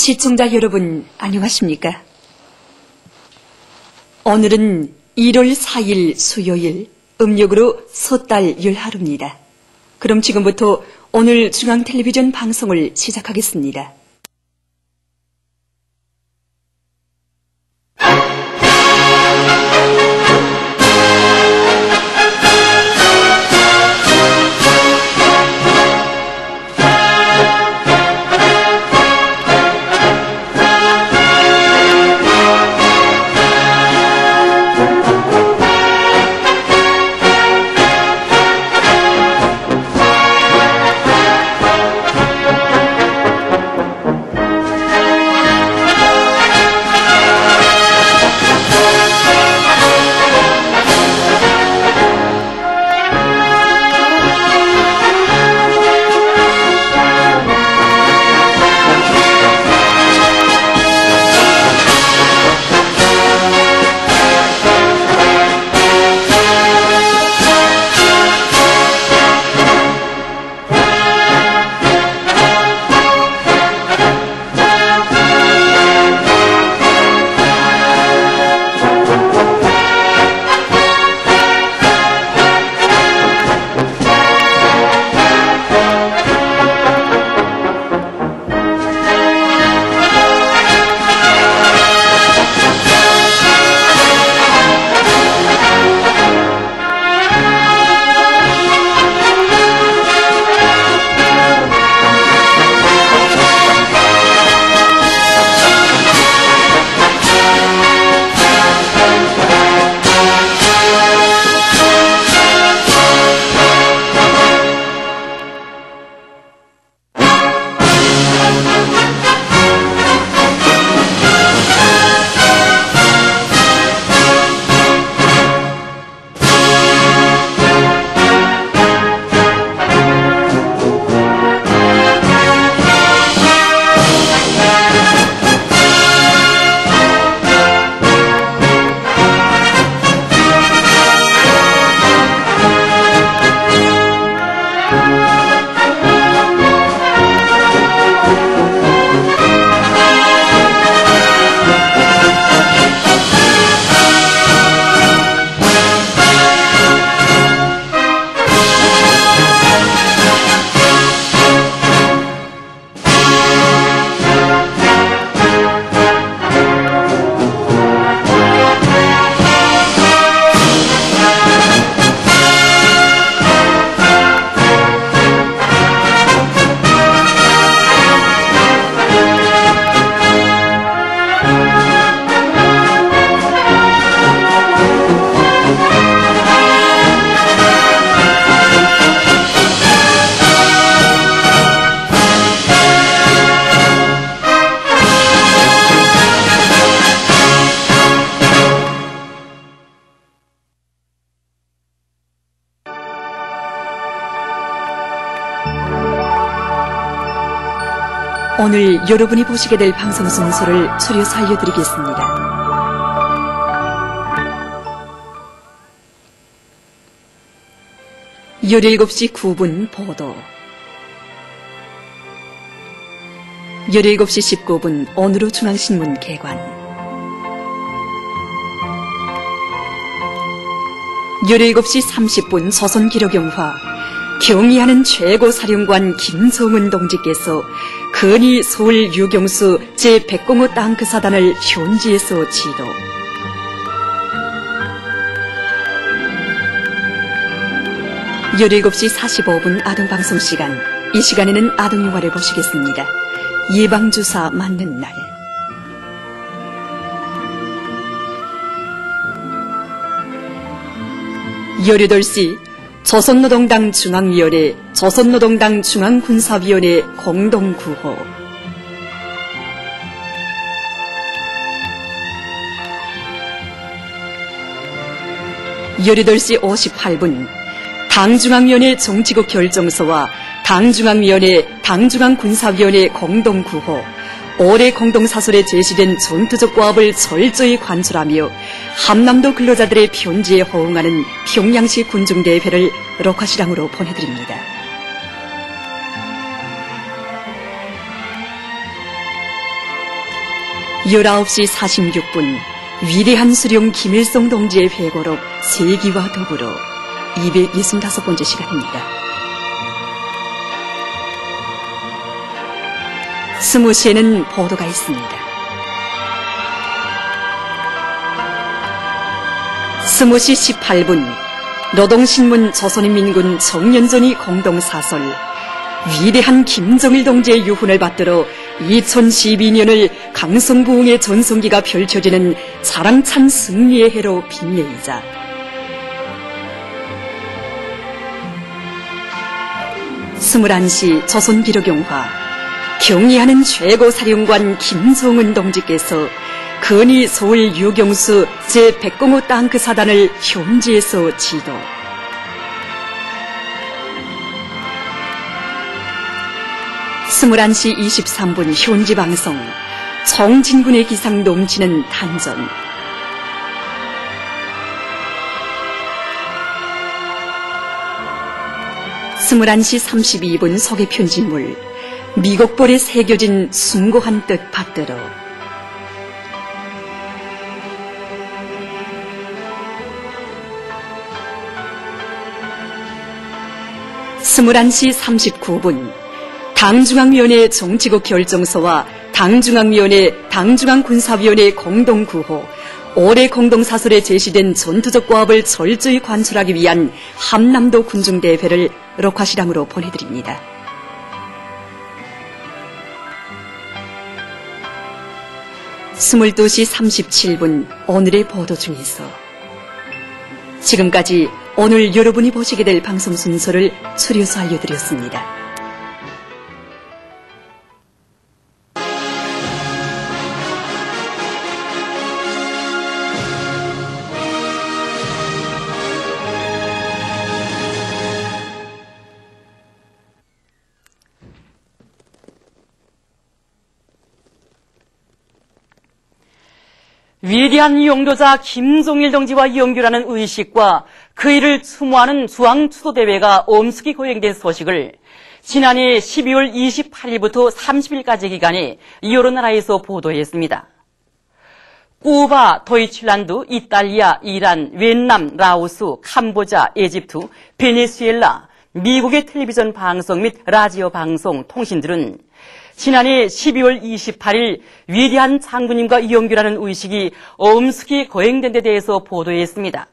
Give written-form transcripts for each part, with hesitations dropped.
시청자 여러분, 안녕하십니까? 오늘은 1월 4일 수요일, 음력으로 섣달 열하루입니다. 그럼 지금부터 오늘 중앙텔레비전 방송을 시작하겠습니다. 오늘 여러분이 보시게 될 방송 순서를 추려서 알려드리겠습니다. 열일곱 시 9분 보도, 17시 19분 오늘의 중앙신문 개관, 17시 30분 조선기록영화 경의하는 최고사령관 김성은 동지께서 근위 서울 유경수 제105 땅크사단을 현지에서 지도, 17시 45분 아동방송시간, 이 시간에는 아동영화를 보시겠습니다. 예방주사 맞는 날. 18시 조선노동당 중앙위원회, 조선노동당 중앙군사위원회 공동구호. 18시 58분 당중앙위원회 정치국 결정서와 당중앙위원회, 당중앙군사위원회 공동구호, 올해 공동사설에 제시된 전투적 과업을 철저히 관철하며 함남도 근로자들의 편지에 호응하는 평양시 군중대회를 록화시장으로 보내드립니다. 19시 46분 위대한 수령 김일성 동지의 회고록 세기와 더불어 265번째 시간입니다. 스무시에는 보도가 있습니다. 스무시 18분 노동신문 조선인민군 정년전이 공동사설 위대한 김정일 동지의 유훈을 받들어 2012년을 강성부흥의 전성기가 펼쳐지는 자랑찬 승리의 해로 빛내이자 21시 조선기록용화 경의하는 최고사령관 김정은 동지께서 건의 서울 유경수 제105 땅크 사단을 현지에서 지도 21시 23분 현지방송 정진군의 기상 넘치는 단전 21시 32분 소개 편집물 미국벌에 새겨진 숭고한 뜻 받들어 21시 39분 당중앙위원회 정치국 결정서와 당중앙위원회 당중앙군사위원회 공동구호 올해 공동사설에 제시된 전투적 과업을 철저히 관철하기 위한 함남도 군중대회를 록화시랑으로 보내드립니다. (22시 37분) 오늘의 보도 중에서 지금까지 오늘 여러분이 보시게 될 방송 순서를 추려서 알려드렸습니다. 위대한 용도자 김정일 동지와 연결하는 의식과 그 일을 추모하는 수왕추도대회가 엄숙히 거행된 소식을 지난해 12월 28일부터 30일까지 기간에 여러 나라에서 보도했습니다. 쿠바, 도이칠란드, 이탈리아, 이란, 베트남, 라오스, 캄보자, 이집트, 베네수엘라, 미국의 텔레비전 방송 및 라디오 방송, 통신들은 지난해 12월 28일 위대한 장군님과 연결하는 의식이 엄숙히 거행된 데 대해서 보도했습니다.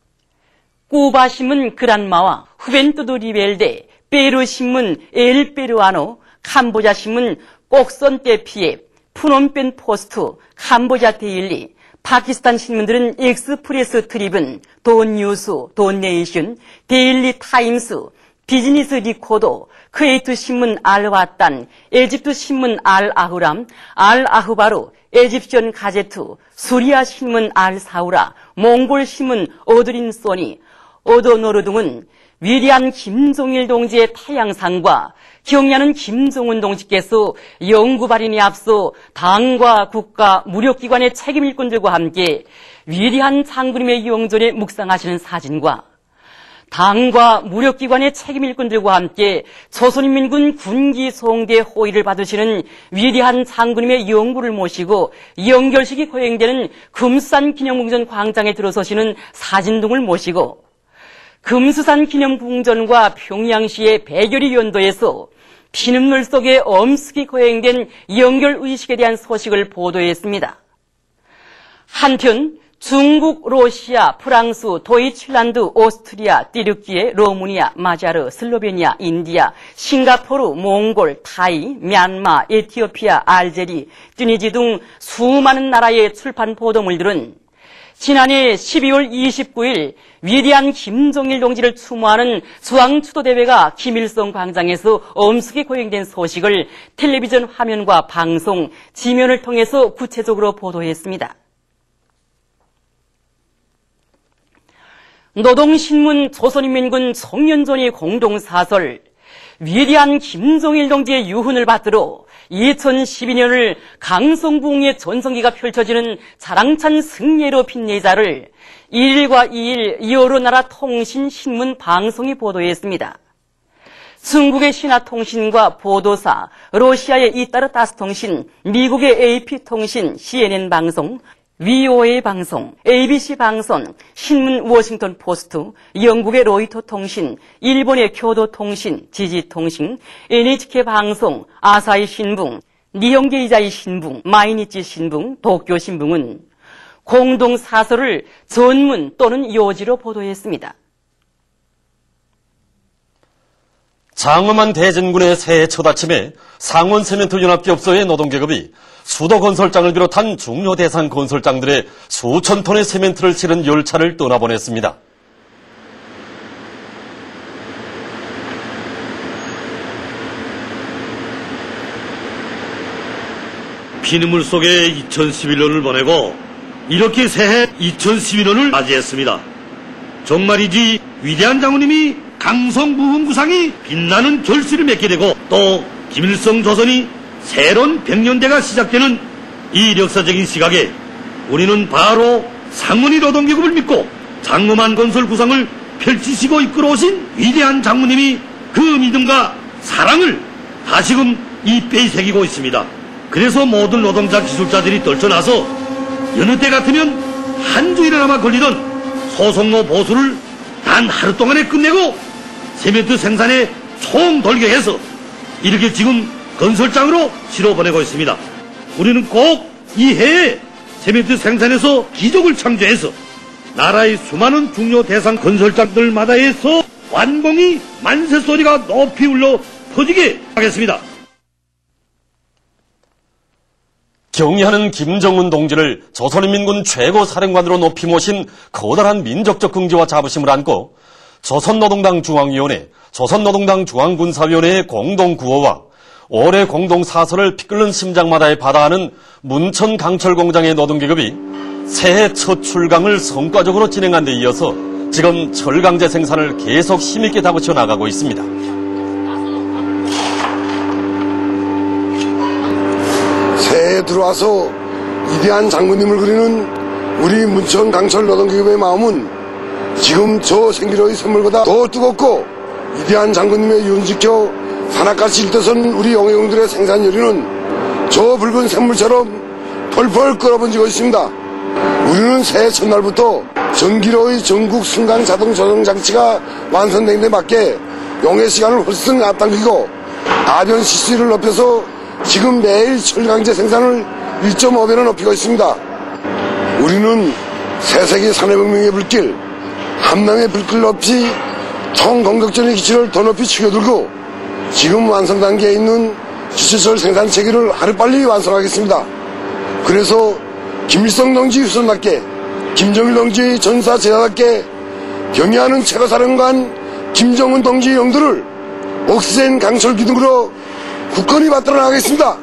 쿠바 신문 그란마와 후벤투드 리벨데, 페루 신문 엘 페루아노, 캄보자 신문 꼭선테피에, 푸놈펜 포스트, 캄보자 데일리, 파키스탄 신문들은 엑스프레스 트리븐, 돈 뉴스, 돈 네이션, 데일리 타임스, 비즈니스 리코더, 쿠웨이트 신문 알와탄, 에집트 신문 알-아흐람, 알-아흐바르, 에집션 가제트, 수리아 신문 알-사우라, 몽골 신문 어드린 소니, 어더노르 등은 위대한 김정일 동지의 태양상과 경의하는 김정은 동지께서 영구 발인에 앞서 당과 국가, 무력기관의 책임 일꾼들과 함께 위대한 장군님의 영전에 묵상하시는 사진과 당과 무력기관의 책임 일꾼들과 함께 조선인민군 군기 송대 호의를 받으시는 위대한 장군님의 영구를 모시고 연결식이 거행되는 금수산 기념궁전 광장에 들어서시는 사진 등을 모시고 금수산 기념궁전과 평양시의 백여리 연도에서 피눈물 속에 엄숙히 거행된 연결의식에 대한 소식을 보도했습니다. 한편 중국, 러시아, 프랑스, 도이칠란드, 오스트리아, 띠르키예, 러무니아, 마자르, 슬로베니아, 인디아, 싱가포르, 몽골, 타이, 미얀마, 에티오피아, 알제리, 튀니지 등 수많은 나라의 출판 보도물들은 지난해 12월 29일 위대한 김정일 동지를 추모하는 수왕추도대회가 김일성 광장에서 엄숙히 거행된 소식을 텔레비전 화면과 방송, 지면을 통해서 구체적으로 보도했습니다. 노동신문 조선인민군 정년전이 공동사설 위대한 김정일 동지의 유훈을 받들어 2012년을 강성부흥의 전성기가 펼쳐지는 자랑찬 승리로 빛내자를 1일과 2일 여러 나라 통신, 신문, 방송이 보도했습니다. 중국의 신화통신과 보도사, 러시아의 이따르타스통신, 미국의 AP통신, CNN 방송, VOA 방송, ABC 방송, 신문 워싱턴 포스트, 영국의 로이터 통신, 일본의 교도 통신, 지지통신, NHK 방송, 아사히 신문, 니혼게이자이 신문, 마이니치 신문, 도쿄 신문은 공동 사설을 전문 또는 요지로 보도했습니다. 장엄한 대진군의 새해 첫 아침에 상원세멘트연합기업소의 노동계급이 수도 건설장을 비롯한 중요 대상 건설장들의 수천 톤의 세멘트를 실은 열차를 떠나보냈습니다. 피눈물 속에 2011년을 보내고 이렇게 새해 2012년을 맞이했습니다. 정말이지 위대한 장군님이 강성부흥구상이 빛나는 결실을 맺게 되고 또 김일성 조선이 새로운 백년대가 시작되는 이 역사적인 시각에 우리는 바로 상원이 노동계급을 믿고 장엄한 건설 구상을 펼치시고 이끌어오신 위대한 장군님이 그 믿음과 사랑을 다시금 이 뼈에 새기고 있습니다. 그래서 모든 노동자 기술자들이 떨쳐나서 여느 때 같으면 한 주일이나마 걸리던 소송로 보수를 단 하루 동안에 끝내고 세멘트 생산에 총돌격해서 이렇게 지금 건설장으로 실어보내고 있습니다. 우리는 꼭 이 해에 세멘트 생산에서 기적을 창조해서 나라의 수많은 중요 대상 건설장들마다에서 완공이 만세 소리가 높이 울려 퍼지게 하겠습니다. 경의하는 김정은 동지를 조선인민군 최고사령관으로 높이 모신 커다란 민족적 긍지와 자부심을 안고 조선노동당 중앙위원회, 조선노동당 중앙군사위원회의 공동구호와 올해 공동사설을 피 끓는 심장마다에 받아하는 문천 강철공장의 노동계급이 새해 첫 출강을 성과적으로 진행한 데 이어서 지금 철강제 생산을 계속 힘있게 다그쳐 나가고 있습니다. 새해에 들어와서 위대한 장군님을 그리는 우리 문천 강철 노동계급의 마음은 지금 저 생기로의 샘물보다 더 뜨겁고 위대한 장군님의 윤지켜 산악같이 일떠선 우리 영예공들의 생산 열의는 저 붉은 샘물처럼 펄펄 끓어번지고 있습니다. 우리는 새해 첫날부터 전기로의 전국 순간 자동 조정 장치가 완성된 데 맞게 용해 시간을 훨씬 앞당기고 아변 시수를 높여서 지금 매일 철강제 생산을 1.5배로 높이고 있습니다. 우리는 새세기 산업혁명의 불길, 함남의 불길 높이 총공격전의 기치를 더 높이 치켜들고 지금 완성 단계에 있는 지체철 생산 체계를 하루빨리 완성하겠습니다. 그래서 김일성 동지 후손답게 김정일 동지의 전사 제자답게 경의하는 최고사령관 김정은 동지의 영도를 옥시젠 강철 기둥으로 굳건히 받들어 나가겠습니다.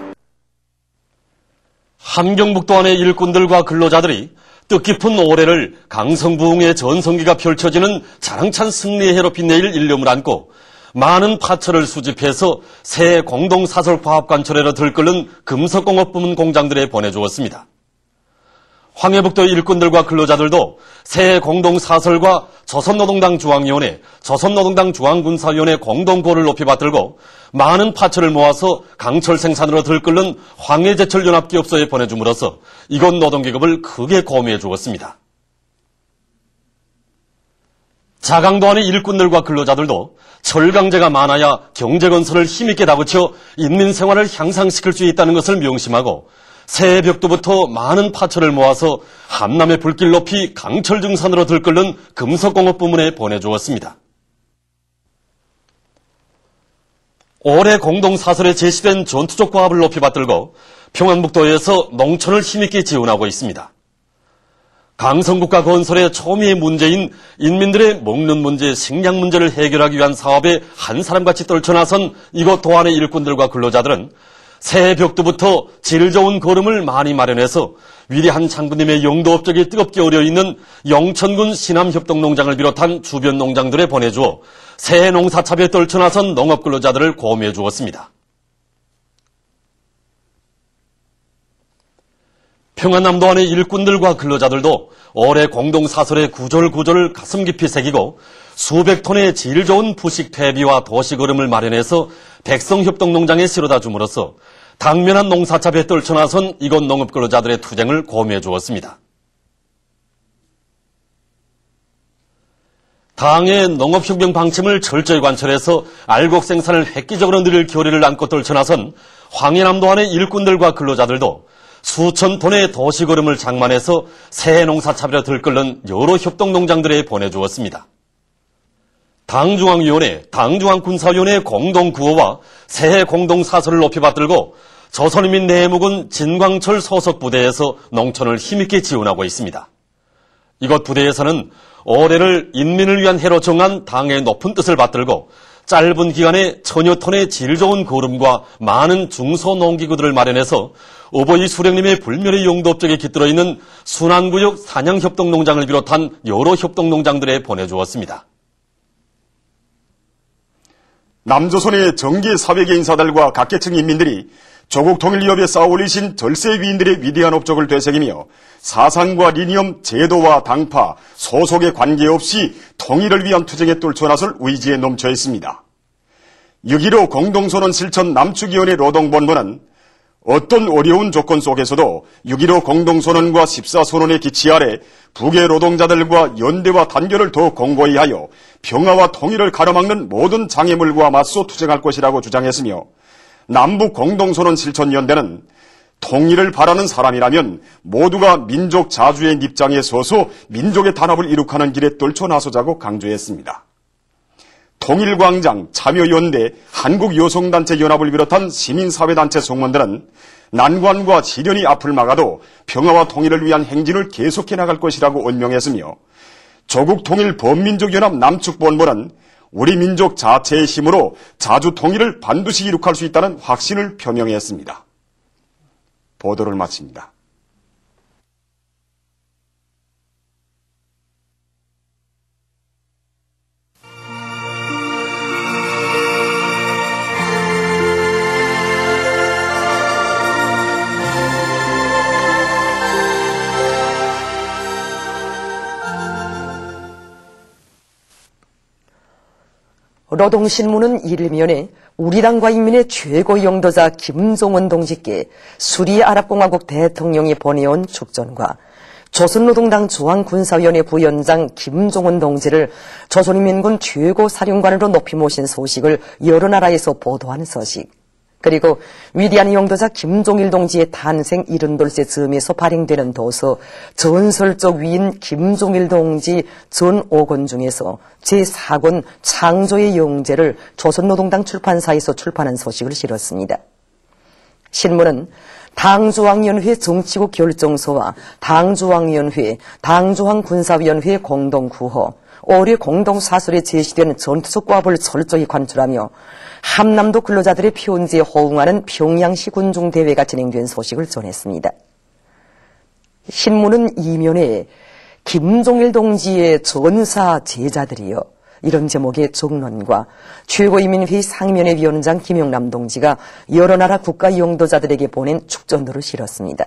함경북도 안의 일꾼들과 근로자들이 뜻깊은 올해를 강성부흥의 전성기가 펼쳐지는 자랑찬 승리의 해로 빛내일 일념을 안고 많은 파철을 수집해서 새 공동사설 과학관철회로 들끓는 금속공업 부문 공장들에 보내주었습니다. 황해북도 일꾼들과 근로자들도 새 공동사설과 조선노동당 중앙위원회, 조선노동당 중앙군사위원회 공동구호를 높이 받들고 많은 파철을 모아서 강철 생산으로 들끓는 황해제철연합기업소에 보내줌으로써 이곳 노동계급을 크게 고미해 주었습니다. 자강도 안의 일꾼들과 근로자들도 철강제가 많아야 경제건설을 힘있게 다그쳐 인민생활을 향상시킬 수 있다는 것을 명심하고 새해 벽두부터 많은 파철을 모아서 함남의 불길 높이 강철 증산으로 들끓는 금속공업 부문에 보내주었습니다. 올해 공동사설에 제시된 전투적 과업을 높이 받들고 평안북도에서 농촌을 힘있게 지원하고 있습니다. 강성국가 건설의 초미의 문제인 인민들의 먹는 문제, 식량 문제를 해결하기 위한 사업에 한 사람같이 떨쳐나선 이곳 도안의 일꾼들과 근로자들은 새해 벽두부터 질 좋은 걸음을 많이 마련해서 위대한 장군님의 영도 업적이 뜨겁게 어려있는 영천군 신암협동농장을 비롯한 주변 농장들에 보내주어 새해 농사차비에 떨쳐나선 농업근로자들을 고미해 주었습니다. 평안남도 안의 일꾼들과 근로자들도 올해 공동사설의 구절구절을 가슴 깊이 새기고 수백 톤의 질 좋은 부식 퇴비와 도시거름을 마련해서 백성협동농장에 실어다 줌으로써 당면한 농사잡에 떨쳐나선 이곳 농업근로자들의 투쟁을 고미해 주었습니다. 당의 농업혁명 방침을 철저히 관철해서 알곡 생산을 획기적으로 늘릴 결의를 안고 떨쳐나선 황해남도안의 일꾼들과 근로자들도 수천 톤의 도시거름을 장만해서 새 농사차별에 들끓는 여러 협동농장들에 보내주었습니다. 당중앙위원회, 당중앙군사위원회 공동구호와 새해 공동사설을 높이 받들고 조선인민 내무군 진광철 소속부대에서 농촌을 힘있게 지원하고 있습니다. 이곳 부대에서는 올해를 인민을 위한 해로 정한 당의 높은 뜻을 받들고 짧은 기간에 천여 톤의 질 좋은 거름과 많은 중소농기구들을 마련해서 어버이 수령님의 불멸의 용도 업적에 깃들어 있는 순안구역 산양협동농장을 비롯한 여러 협동농장들에 보내주었습니다. 남조선의 정계 사회계 인사들과 각계층 인민들이 조국 통일 위협에 쌓아올리신 절세 위인들의 위대한 업적을 되새기며 사상과 리니엄, 제도와 당파, 소속에 관계없이 통일을 위한 투쟁에 뚫쳐나설 의지에 넘쳐 있습니다. 6.15 공동선언 실천 남측위원회 노동본부는 어떤 어려운 조건 속에서도 6.15 공동선언과 14선언의 기치 아래 북의 노동자들과 연대와 단결을 더 공고히 하여 평화와 통일을 가로막는 모든 장애물과 맞서 투쟁할 것이라고 주장했으며 남북 공동선언 실천연대는 통일을 바라는 사람이라면 모두가 민족 자주의 입장에 서서 민족의 단합을 이룩하는 길에 떨쳐 나서자고 강조했습니다. 통일광장, 참여연대, 한국여성단체연합을 비롯한 시민사회단체 성원들은 난관과 시련이 앞을 막아도 평화와 통일을 위한 행진을 계속해 나갈 것이라고 언명했으며 조국통일범민족연합 남측본부는 우리 민족 자체의 힘으로 자주 통일을 반드시 이룩할 수 있다는 확신을 표명했습니다. 보도를 마칩니다. 노동신문은 일면에 우리 당과 인민의 최고 영도자 김종원 동지께 수리 아랍공화국 대통령이 보내온 축전과 조선노동당 중앙군사위원회 부위원장 김종원 동지를 조선인민군 최고사령관으로 높이 모신 소식을 여러 나라에서 보도한 소식, 그리고 위대한 영도자 김종일 동지의 탄생 70돌째 즈음에서 발행되는 도서 전설적 위인 김종일 동지 전 5권 중에서 제4권 창조의 영재를 조선노동당 출판사에서 출판한 소식을 실었습니다. 신문은 당중앙위원회 정치국 결정서와 당중앙위원회, 당중앙군사위원회 공동구호, 올해 공동사설에 제시된 전투적 과업을 철저히 관철하며 함남도 근로자들의 표온지에 호응하는 평양시 군중대회가 진행된 소식을 전했습니다. 신문은 이면에 김종일 동지의 전사 제자들이여, 이런 제목의 정론과 최고인민회의 상임위원회 위원장 김영남 동지가 여러 나라 국가 영도자들에게 보낸 축전도를 실었습니다.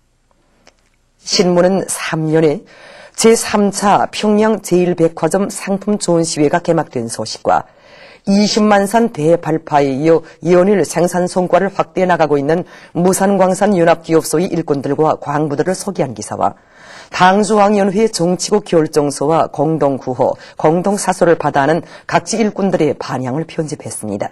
신문은 3년에 제3차 평양 제1백화점 상품 전시회가 개막된 소식과 20만 산 대발파에 이어 연일 생산 성과를 확대해 나가고 있는 무산광산 연합기업소의 일꾼들과 광부들을 소개한 기사와 당중앙위원회 정치국 결정서와 공동구호, 공동사설을 받아하는 각지 일꾼들의 반향을 편집했습니다.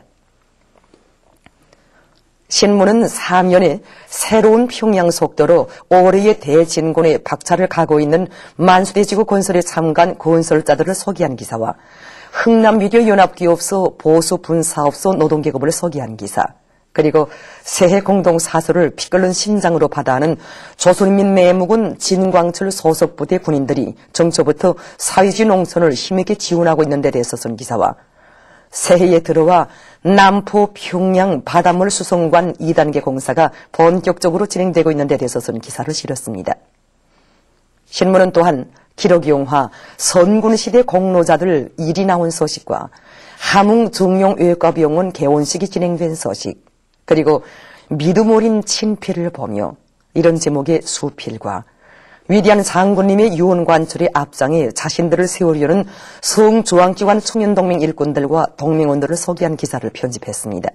신문은 3년에 새로운 평양 속도로 올해의 대진군에 박차를 가고 있는 만수대지구 건설에 참가한 건설자들을 소개한 기사와 흥남미디어연합기업소 보수분사업소 노동계급을 소개한 기사, 그리고 새해 공동사설을 피 끓는 심장으로 받아하는 조선인민 내무군 진광철 소속부대 군인들이 정초부터 사회주의 농촌을 힘있게 지원하고 있는 데 대해서 쓴 기사와 새해에 들어와 남포 평양 바닷물 수송관 2단계 공사가 본격적으로 진행되고 있는 데 대해서 쓴 기사를 실었습니다. 신문은 또한 기록영화 선군시대 공로자들 일이 나온 소식과 함흥 정용외과병원 개원식이 진행된 소식, 그리고 믿음 어린 친필을 보며 이런 제목의 수필과 위대한 장군님의 유언관철의 앞장에 자신들을 세우려는 성조항기관 청년동맹 일꾼들과 동맹원들을 소개한 기사를 편집했습니다.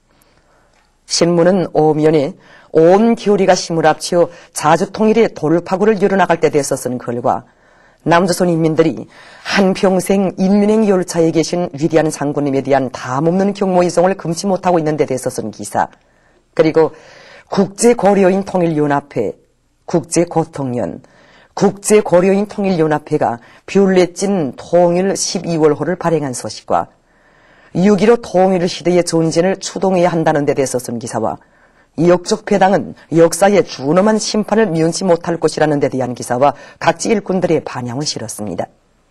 신문은 오면에 온 겨울이가 힘을 합쳐 자주통일의 돌파구를 열어나갈 때 돼서 쓴 글과 남조선 인민들이 한평생 인민행 열차에 계신 위대한 장군님에 대한 담없는 경모이성을 금치 못하고 있는 데 대해서 쓴 기사, 그리고 국제고려인 통일연합회, 국제고통연, 국제고려인 통일연합회가 뷰레찐 통일 12월호를 발행한 소식과 6.15 통일 시대의 전진을 추동해야 한다는 데 대해서 쓴 기사와 역적 패당은 역사의 준엄한 심판을 면치 못할 것이라는 데 대한 기사와 각지 일꾼들의 반향을 실었습니다.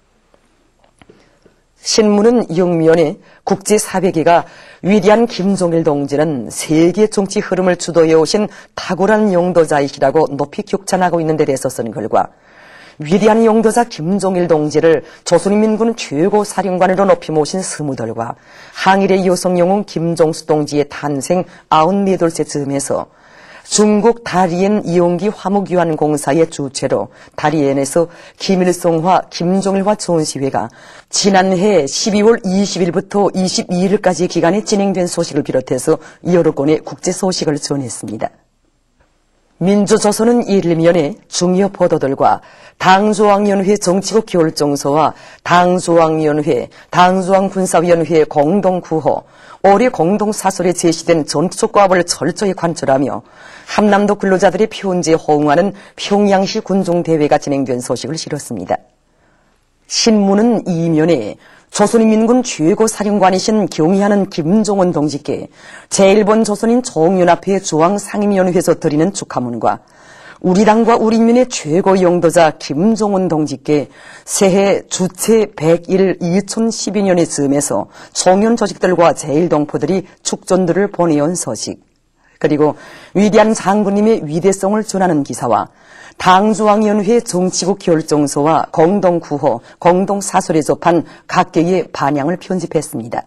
신문은 영면에 국제400개가 위대한 김종일 동지는 세계 정치 흐름을 주도해 오신 탁월한 용도자이시라고 높이 격찬하고 있는 데 대해서 쓴 글과 위대한 용도자 김종일 동지를 조선인민군 최고 사령관으로 높이 모신 스무들과 항일의 여성 영웅 김종수 동지의 탄생 94돌째 즈음에서 중국 다리엔 이용기 화목유한공사의 주최로 다리엔에서 김일성화, 김종일화 전시회가 지난해 12월 20일부터 22일까지 기간에 진행된 소식을 비롯해서 여러 건의 국제 소식을 전했습니다. 민주조선은 일면에 중요 보도들과 당조항위원회 정치국 결정서와 당조항위원회, 당조항군사위원회 공동구호, 올해 공동사설에 제시된 전투조과업을 철저히 관철하며 함남도 근로자들의 표현지에 호응하는 평양시 군종대회가 진행된 소식을 실었습니다. 신문은 이면에 조선인민군 최고사령관이신 경의하는 김종원 동지께 제1본 조선인 종연합회 중앙상임위원회에서 드리는 축하문과 우리 당과 우리 인민의 최고 용도자 김종원 동지께 새해 주체 100일 2012년의 즈음에서 총연 조직들과 제1동포들이 축전들을 보내온 소식, 그리고 위대한 장군님의 위대성을 전하는 기사와 당조항위원회 정치국 결정서와 공동구호, 공동사설에 접한 각계의 반향을 편집했습니다.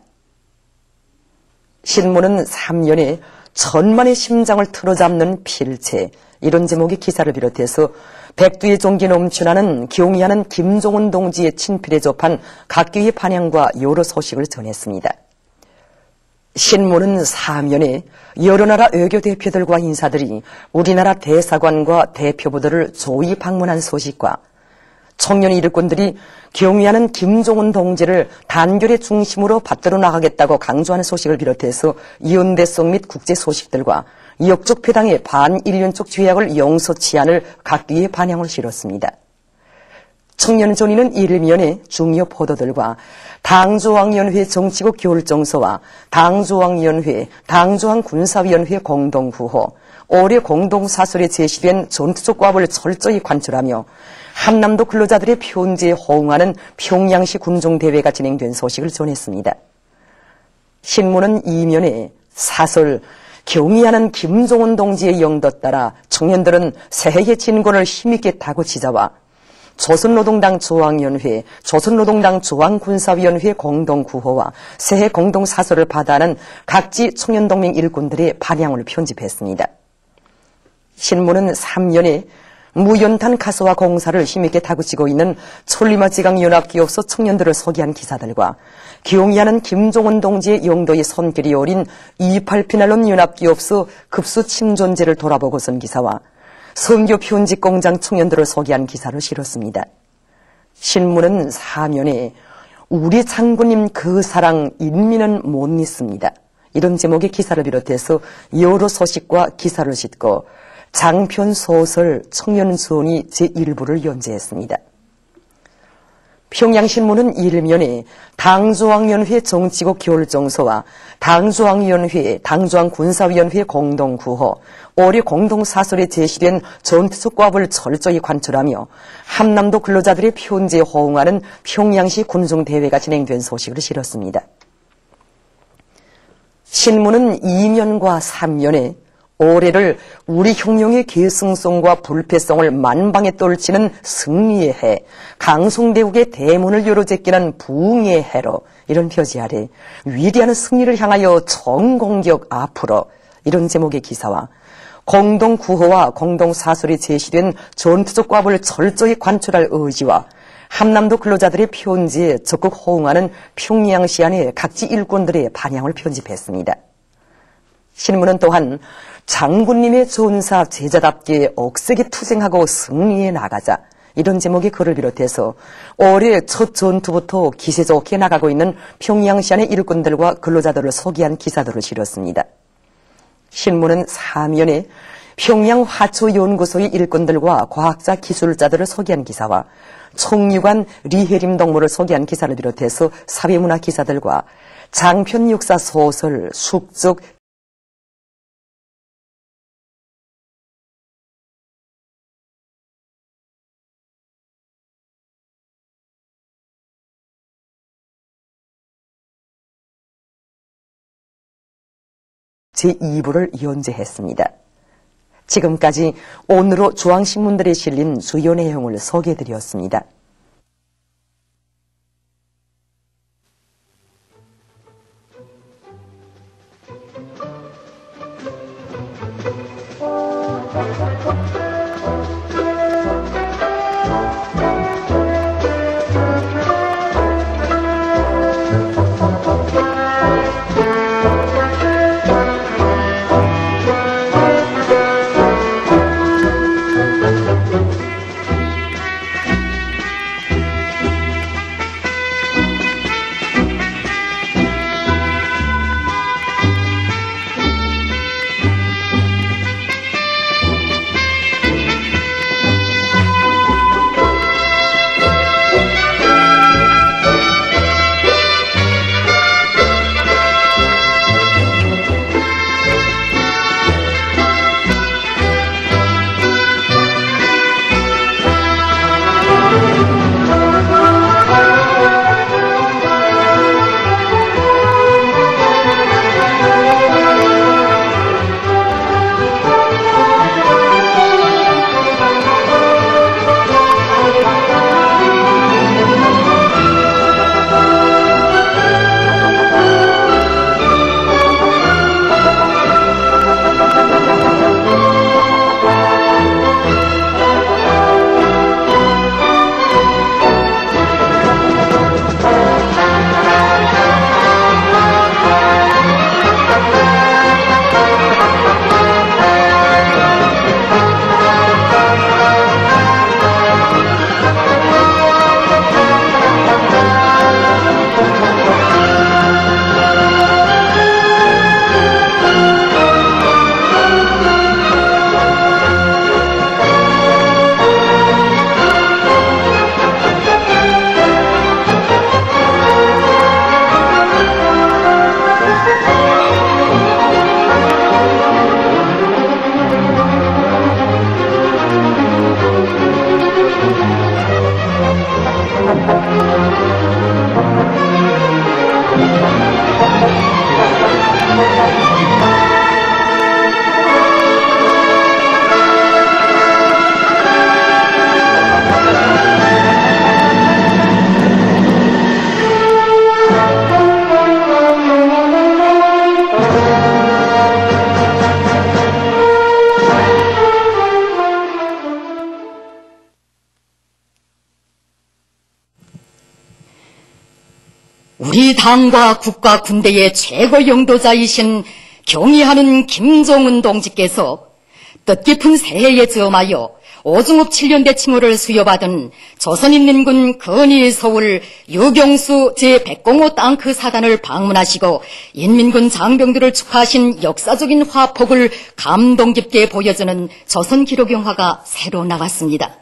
신문은 3년에 천만의 심장을 틀어잡는 필체, 이런 제목의 기사를 비롯해서 백두의 종기 넘쳐나는 경의하는 김종원 동지의 친필에 접한 각계의 반향과 여러 소식을 전했습니다. 신문은 3년에 여러 나라 외교 대표들과 인사들이 우리나라 대사관과 대표부들을 조기 방문한 소식과 청년 일꾼들이 경의하는 김종원 동지를 단결의 중심으로 받들어 나가겠다고 강조하는 소식을 비롯해서 연대성 및 국제 소식들과 역적 패당의 반일륜적 죄악을 용서치 않을 각기의 반향을 실었습니다. 청년전의는 일면에 중요 보도들과 당조항위원회 정치국 결정서와 당조항위원회, 당조항군사위원회 공동구호, 올해 공동사설에 제시된 전투조과업을 철저히 관철하며 함남도 근로자들의 표현지에 호응하는 평양시 군종대회가 진행된 소식을 전했습니다. 신문은 이면에 사설, 경의하는 김종원 동지의 영도 따라 청년들은 새해의 진권을 힘있게 타고 지자와 조선노동당 조항위원회, 조선노동당 조항군사위원회 공동구호와 새해 공동사설을 받아하는 각지 청년동맹 일꾼들의 반향을 편집했습니다. 신문은 3년에 무연탄 가스화 공사를 힘있게 다그치고 있는 천리마지강연합기업소 청년들을 소개한 기사들과 경의하는 김종원 동지의 영도의 손길이 어린 28피날론 연합기업소 급수 침존제를 돌아보고 쓴 기사와 선교 편집 공장 청년들을 소개한 기사를 실었습니다. 신문은 4면에 우리 장군님 그 사랑 인민은 못 잊습니다, 이런 제목의 기사를 비롯해서 여러 소식과 기사를 싣고 장편 소설 청년수원이 제1부를 연재했습니다. 평양신문은 일면에 당조항위원회 정치국 결정서와 당조항위원회, 당조항군사위원회 공동구호, 올해 공동사설에 제시된 전투조과업을 철저히 관철하며 함남도 근로자들의 표현지에 호응하는 평양시 군중대회가 진행된 소식을 실었습니다. 신문은 2면과 3면에 올해를 우리 혁명의 계승성과 불패성을 만방에 떨치는 승리의 해, 강송대국의 대문을 열어제끼는 부흥의 해로, 이런 표지 아래 위대한 승리를 향하여 정공격 앞으로, 이런 제목의 기사와 공동 구호와 공동 사설이 제시된 전투적 과부를 철저히 관철할 의지와 함남도 근로자들의 표현지에 적극 호응하는 평양 시안의 각지 일꾼들의 반향을 편집했습니다. 신문은 또한 장군님의 전사 제자답게 억세게 투쟁하고 승리해 나가자, 이런 제목의 글을 비롯해서 올해 첫 전투부터 기세 좋게 나가고 있는 평양시안의 일꾼들과 근로자들을 소개한 기사들을 실었습니다. 신문은 사면에 평양 화초연구소의 일꾼들과 과학자 기술자들을 소개한 기사와 총유관 리해림 동무를 소개한 기사를 비롯해서 사회문화 기사들과 장편 역사 소설, 숙적, 제2부를 연재했습니다. 지금까지 오늘로 중앙신문들에 실린 주요 내용을 소개해드렸습니다. 우리 당과 국가 군대의 최고 영도자이신 경의하는 김정은 동지께서 뜻깊은 새해에 저음하여 오중업 7년대 칭호를 수여받은 조선인민군 건의 서울 유경수 제105 땅크 사단을 방문하시고 인민군 장병들을 축하하신 역사적인 화폭을 감동 깊게 보여주는 조선 기록영화가 새로 나왔습니다.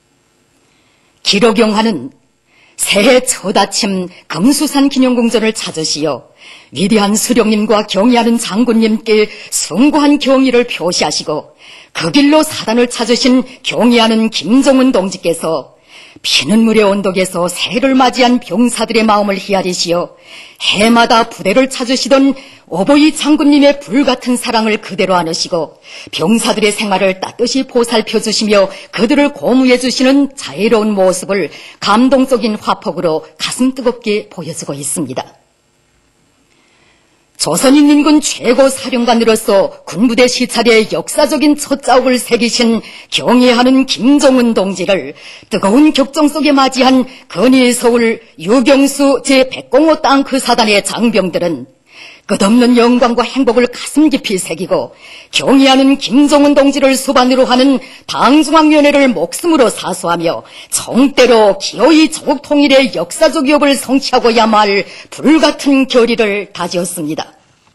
기록영화는 새해 첫 아침 금수산 기념궁전을 찾으시어 위대한 수령님과 경의하는 장군님께 숭고한 경의를 표시하시고 그 길로 사단을 찾으신 경의하는 김정은 동지께서 피눈물의 언덕에서 새해를 맞이한 병사들의 마음을 헤아리시어 해마다 부대를 찾으시던 어버이 장군님의 불같은 사랑을 그대로 안으시고 병사들의 생활을 따뜻이 보살펴주시며 그들을 고무해주시는 자애로운 모습을 감동적인 화폭으로 가슴 뜨겁게 보여주고 있습니다. 조선인민군 최고 사령관으로서 군부대 시찰에 역사적인 첫 자국을 새기신 경애하는 김정은 동지를 뜨거운 격정 속에 맞이한 건일 서울 유경수 제105 땅크 사단의 장병들은 끝없는 영광과 행복을 가슴 깊이 새기고 경애하는 김정은 동지를 수반으로 하는 당중앙위원회를 목숨으로 사수하며 정대로 기어이 조국 통일의 역사적 위협을 성취하고야만 할 불같은 결의를 다지었습니다.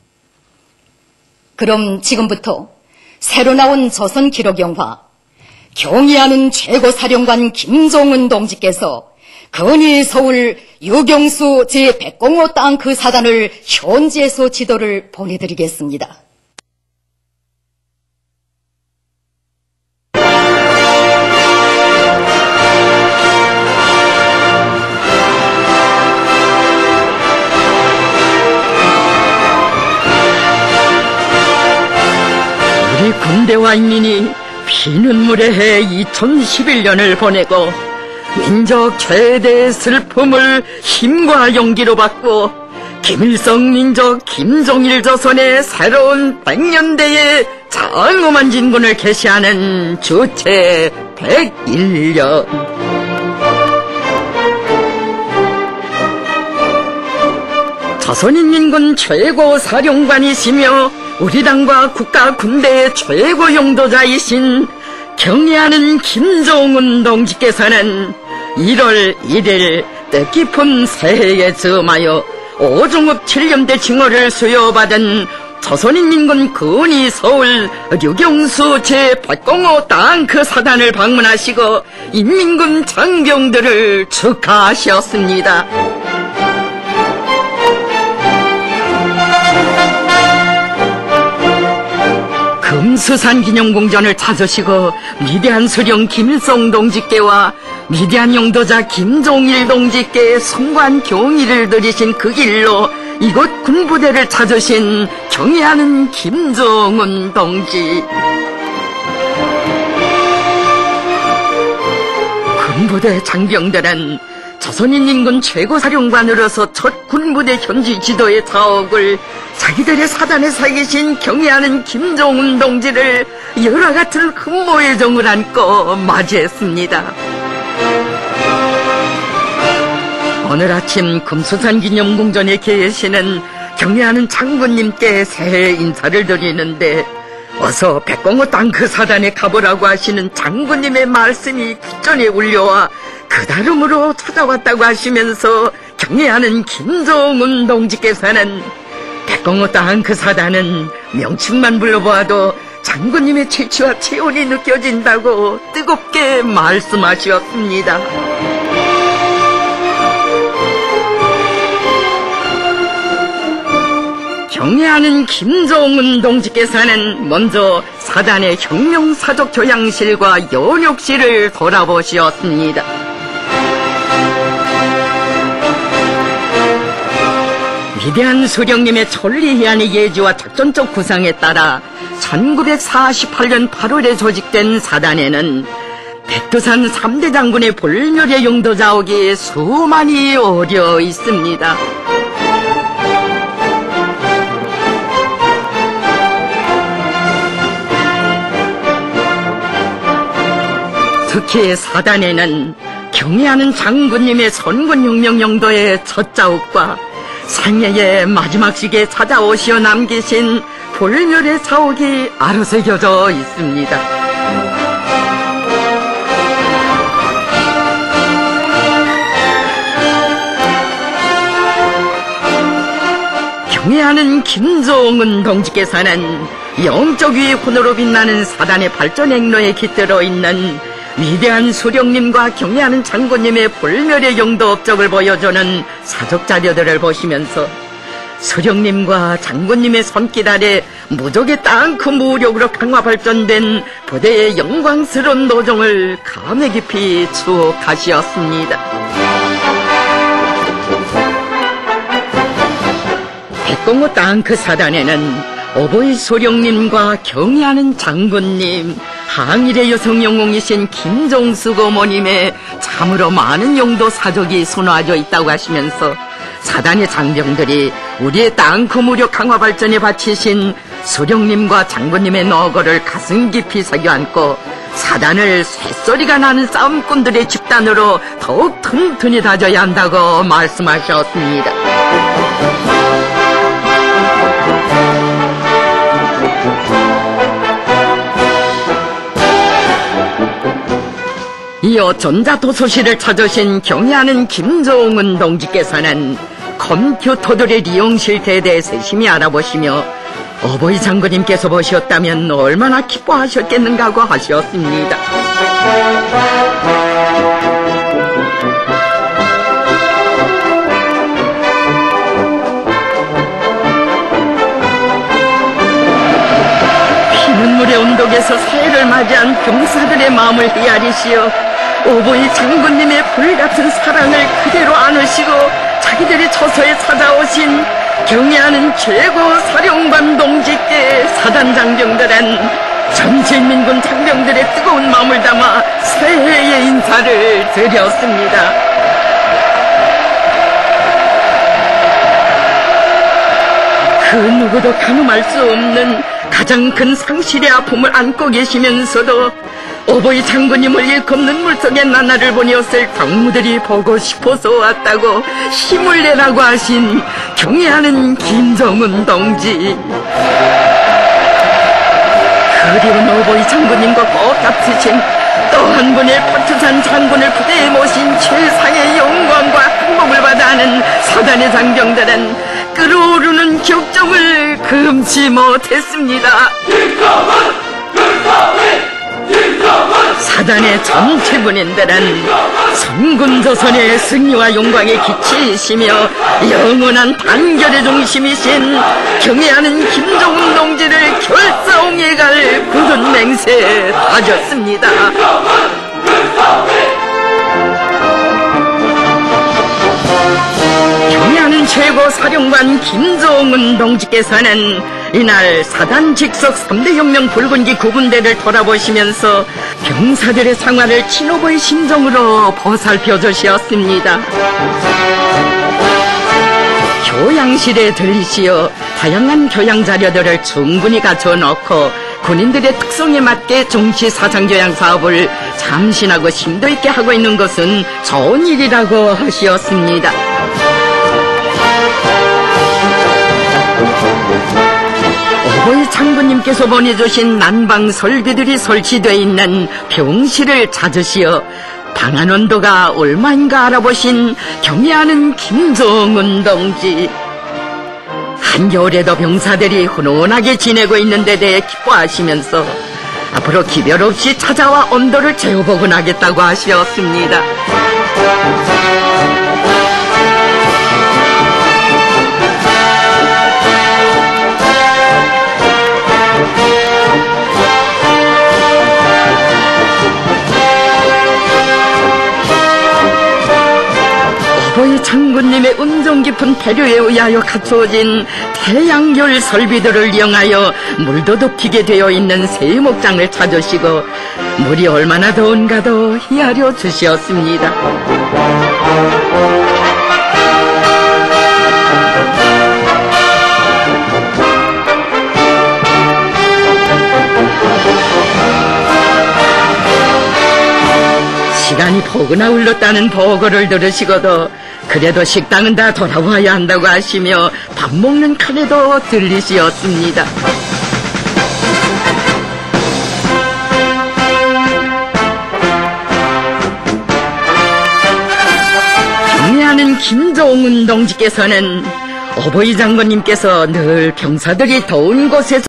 그럼 지금부터 새로 나온 조선 기록 영화 경애하는 최고사령관 김정은 동지께서 건일 서울 유경수 제105 땅크 사단을 현지에서 지도를 보내드리겠습니다. 우리 군대와 인민이 피눈물의 해 2011년을 보내고 민족 최대의 슬픔을 힘과 용기로 받고 김일성 민족 김정일 조선의 새로운 100년대의 장엄한 진군을 개시하는 주체 101년. 조선인민군 최고 사령관이시며 우리 당과 국가 군대의 최고 용도자이신 경애하는 김정은 동지께서는 1월 1일 뜻깊은 새해에 즈음하여 오중읍 7년대 징호를 수여받은 조선인민군 건의 서울 유경수 제105 땅크 사단을 방문하시고 인민군 장병들을 축하하셨습니다. 금수산 기념공전을 찾으시고 위대한 수령 김일성 동지께와 위대한 용도자 김종일 동지께 숭고한 경의를 드리신 그 길로 이곳 군부대를 찾으신 경애하는 김정은 동지. 군부대 장병들은 조선인민군 최고사령관으로서 첫 군부대 현지 지도의 자옥을 자기들의 사단에 서 계신 경애하는 김정은 동지를 열화 같은 흠모의 정을 안고 맞이했습니다. 오늘 아침 금수산 기념공전에 계시는 경애하는 장군님께 새해 인사를 드리는데 어서 105 땅크 사단에 가보라고 하시는 장군님의 말씀이 귓전에 울려와 그다름으로 찾아왔다고 하시면서 경애하는 김정은 동지께서는 105 땅크 사단은 명칭만 불러보아도 장군님의 체취와 체온이 느껴진다고 뜨겁게 말씀하셨습니다. 경애하는 김정은 동지께서는 먼저 사단의 혁명사적 교양실과 연육실을 돌아보셨습니다. 위대한 수령님의 천리희한의 예지와 작전적 구상에 따라 1948년 8월에 조직된 사단에는 백두산 3대 장군의 볼멸의 용도자옥이 수많이 어려 있습니다. 특히 사단에는 경애하는 장군님의 선군혁명 용도의 첫 자옥과 생애의 마지막 시기에 찾아오시어 남기신 볼멸의 자옥이 아로새겨져 있습니다. 경애하는 김정은 동지께서는 영적 위훈으로 빛나는 사단의 발전 행로에 깃들어 있는 위대한 수령님과 경애하는 장군님의 볼멸의 용도 업적을 보여주는 사적 자료들을 보시면서 수령님과 장군님의 손길 아래 무적의 땅크 무력으로 강화 발전된 부대의 영광스러운 노정을 감회 깊이 추억하시었습니다. 105 땅크 사단에는 오보이 수령님과 경애하는 장군님, 항일의 여성 영웅이신 김종숙 어머님의 참으로 많은 용도 사적이 손화져 있다고 하시면서 사단의 장병들이 우리의 땅크 무력 강화 발전에 바치신 수령님과 장군님의 너거를 가슴 깊이 새겨안고 사단을 쇳소리가 나는 싸움꾼들의 집단으로 더욱 튼튼히 다져야 한다고 말씀하셨습니다. 이어 전자도서실을 찾으신 경애하는 김종은 동지께서는 컴퓨터들의 리용 실태에 대해 세심히 알아보시며 어버이 장군님께서 보셨다면 얼마나 기뻐하셨겠는가 하고 하셨습니다. 피눈물의 언덕에서 새해를 맞이한 병사들의 마음을 헤아리시어 어버이 장군님의 불같은 사랑을 그대로 안으시고 자기들의 처소에 찾아오신 경애하는 최고 사령관 동지께 사단 장병들은 전진민군 장병들의 뜨거운 마음을 담아 새해의 인사를 드렸습니다. 그 누구도 가늠할 수 없는 가장 큰 상실의 아픔을 안고 계시면서도 어버이 장군님을 일컫는 물속의 나날을 보내었을 경무들이 보고 싶어서 왔다고 힘을 내라고 하신 경애하는 김정은 동지. 그리운 어버이 장군님과 꼭 같으신 또 한 분의 파트산 장군을 부대에 모신 최상의 영광과 행복을 받아 하는 사단의 장병들은 끓어오르는 격정을 금치 못했습니다. 사단의 전체 군인들은 선군조선의 승리와 영광에 기치시며 영원한 단결의 중심이신 경애하는 김정은 동지를 결사옹에 갈 굳은 맹세에 다졌습니다. 경애하는 최고 사령관 김정은 동지께서는 이날 사단 직속 3대 혁명 붉은기 9군대를 돌아보시면서 병사들의 생활을 친오버의 심정으로 보살펴 주셨습니다. 교양실에 들리시어 다양한 교양 자료들을 충분히 갖춰놓고 군인들의 특성에 맞게 정치 사상교양 사업을 참신하고 심도 있게 하고 있는 것은 좋은 일이라고 하셨습니다. 어버이 장군님께서 보내주신 난방 설비들이 설치되어 있는 병실을 찾으시어 방안 온도가 얼마인가 알아보신 경애하는 김정은 동지. 한겨울에도 병사들이 훈훈하게 지내고 있는 데 대해 기뻐하시면서 앞으로 기별 없이 찾아와 온도를 재어보곤 하겠다고 하셨습니다. 어버이 장군님의 은종 깊은 배려에 의하여 갖추어진 태양열 설비들을 이용하여 물도 덮이게 되어 있는 세목장을 찾으시고 물이 얼마나 더운가도 헤아려 주셨습니다. 시간이 포근하 흘렀다는 보고를 들으시고도 그래도 식당은 다 돌아와야 한다고 하시며 밥 먹는 칸에도 들리시었습니다. 경애하는 김종은 동지께서는 어버이 장군님께서 늘 병사들이 더운 곳에서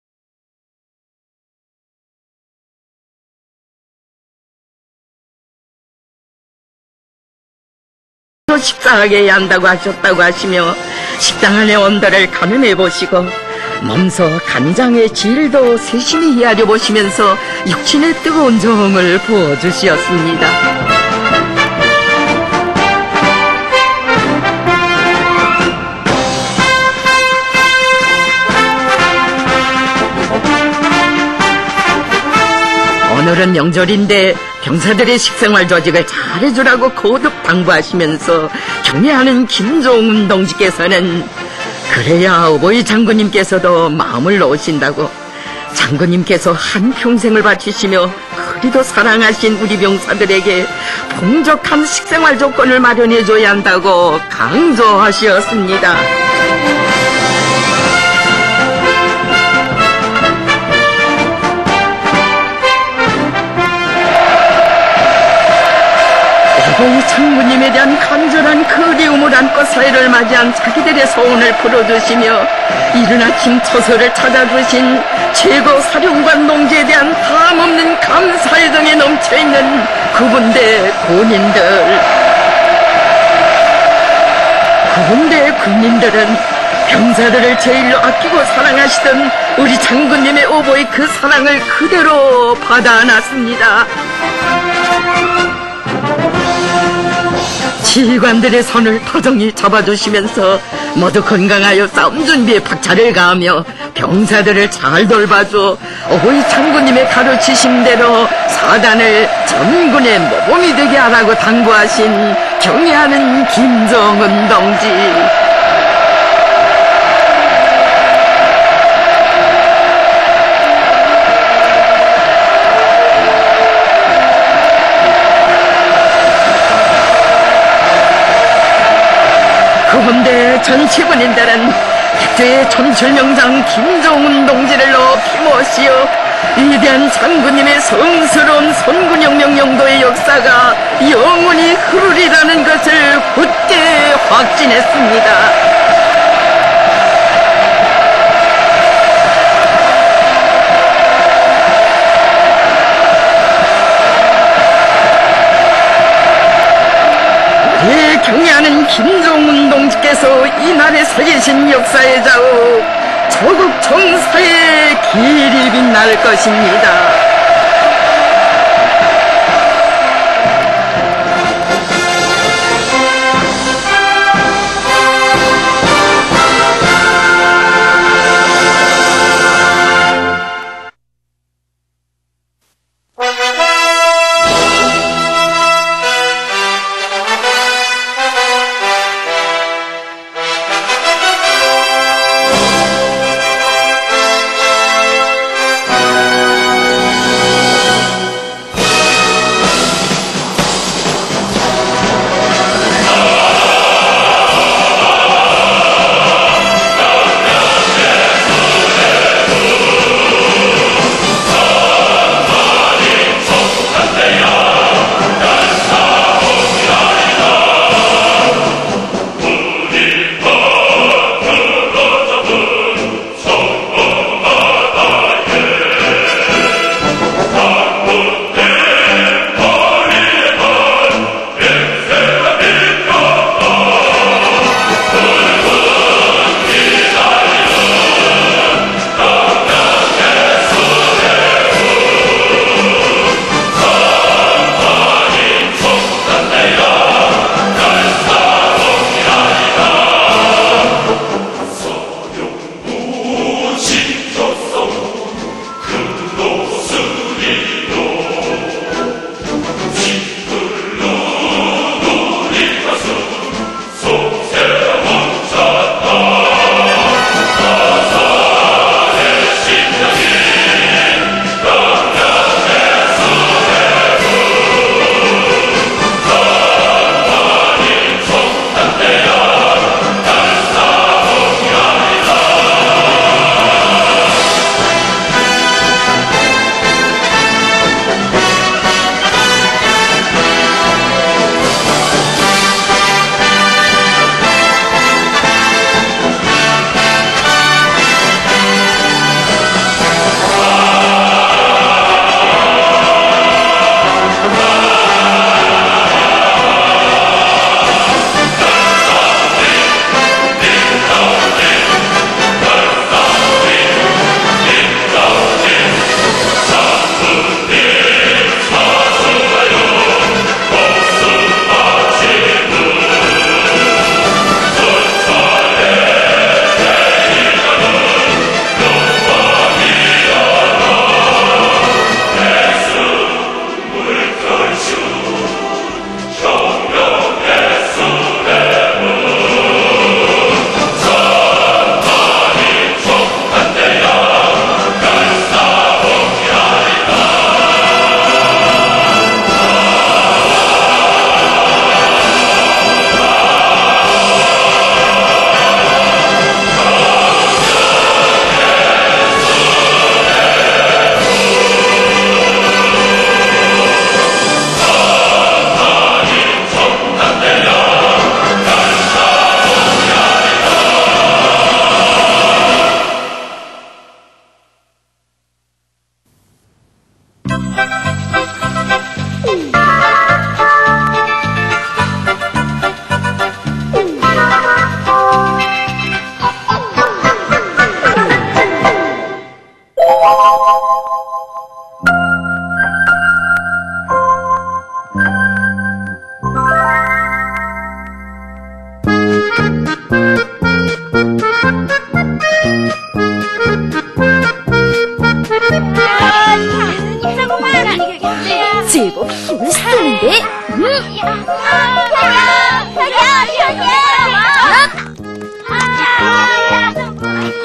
식사하게 해야 한다고 하셨다고 하시며 식당 안의 온도를 가늠해 보시고 몸소 간장의 질도 세심히 헤아려 보시면서 육신의 뜨거운 정을 부어주시었습니다. 오늘은 명절인데 병사들의 식생활 조직을 잘해주라고 거듭 당부하시면서 격려하는 김종훈 동지께서는 그래야 어버이 장군님께서도 마음을 놓으신다고, 장군님께서 한평생을 바치시며 그리도 사랑하신 우리 병사들에게 풍족한 식생활 조건을 마련해줘야 한다고 강조하시었습니다. 어버이 장군님에 대한 간절한 그리움을 안고 사회를 맞이한 자기들의 소원을 풀어주시며 이른 아침 처소를 찾아주신 최고 사령관 동지에 대한 담없는 감사의 정에 넘쳐있는 그분대 군인들은 병사들을 제일로 아끼고 사랑하시던 우리 장군님의 오보의 그 사랑을 그대로 받아 안았습니다. 지휘관들의 손을 터정히 잡아주시면서 모두 건강하여 싸움 준비에 박차를 가하며 병사들을 잘 돌봐줘 어버이 장군님의 가르치심대로 사단을 전군의 모범이 되게 하라고 당부하신 경애하는 김정은 동지. 그런데 전시군인들은 백제의 전출명장 김정은 동지를 높이 모시어 위대한 장군님의 성스러운 선군혁 명령도의 역사가 영원히 흐르리라는 것을 굳게 확진했습니다. 경애하는 김종훈 동지께서 이날에 새기신 역사의 자욱 조국 정사의 길이 빛날 것입니다.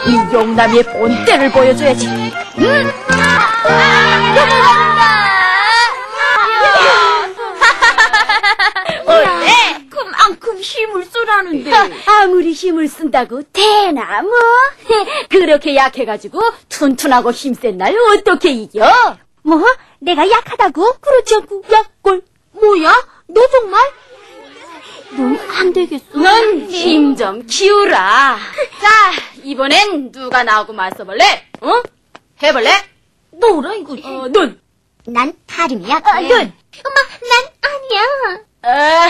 이 용남이의 본때를 보여줘야지. 어때? 그만큼 힘을 쓰라는데. 아무리 힘을 쓴다고 되나 뭐. 그렇게 약해가지고 튼튼하고 힘센 날 어떻게 이겨? 뭐? 내가 약하다고? 그렇지 않고 약골. 뭐야? 너 정말? 넌 안 되겠어. 넌 힘 좀 키우라. 자, 이번엔 누가 나하고 맞서볼래? 어? 해볼래? 뭐라 이거지? 눈. 난 다림이 약해. 눈. 엄마, 난 아니야.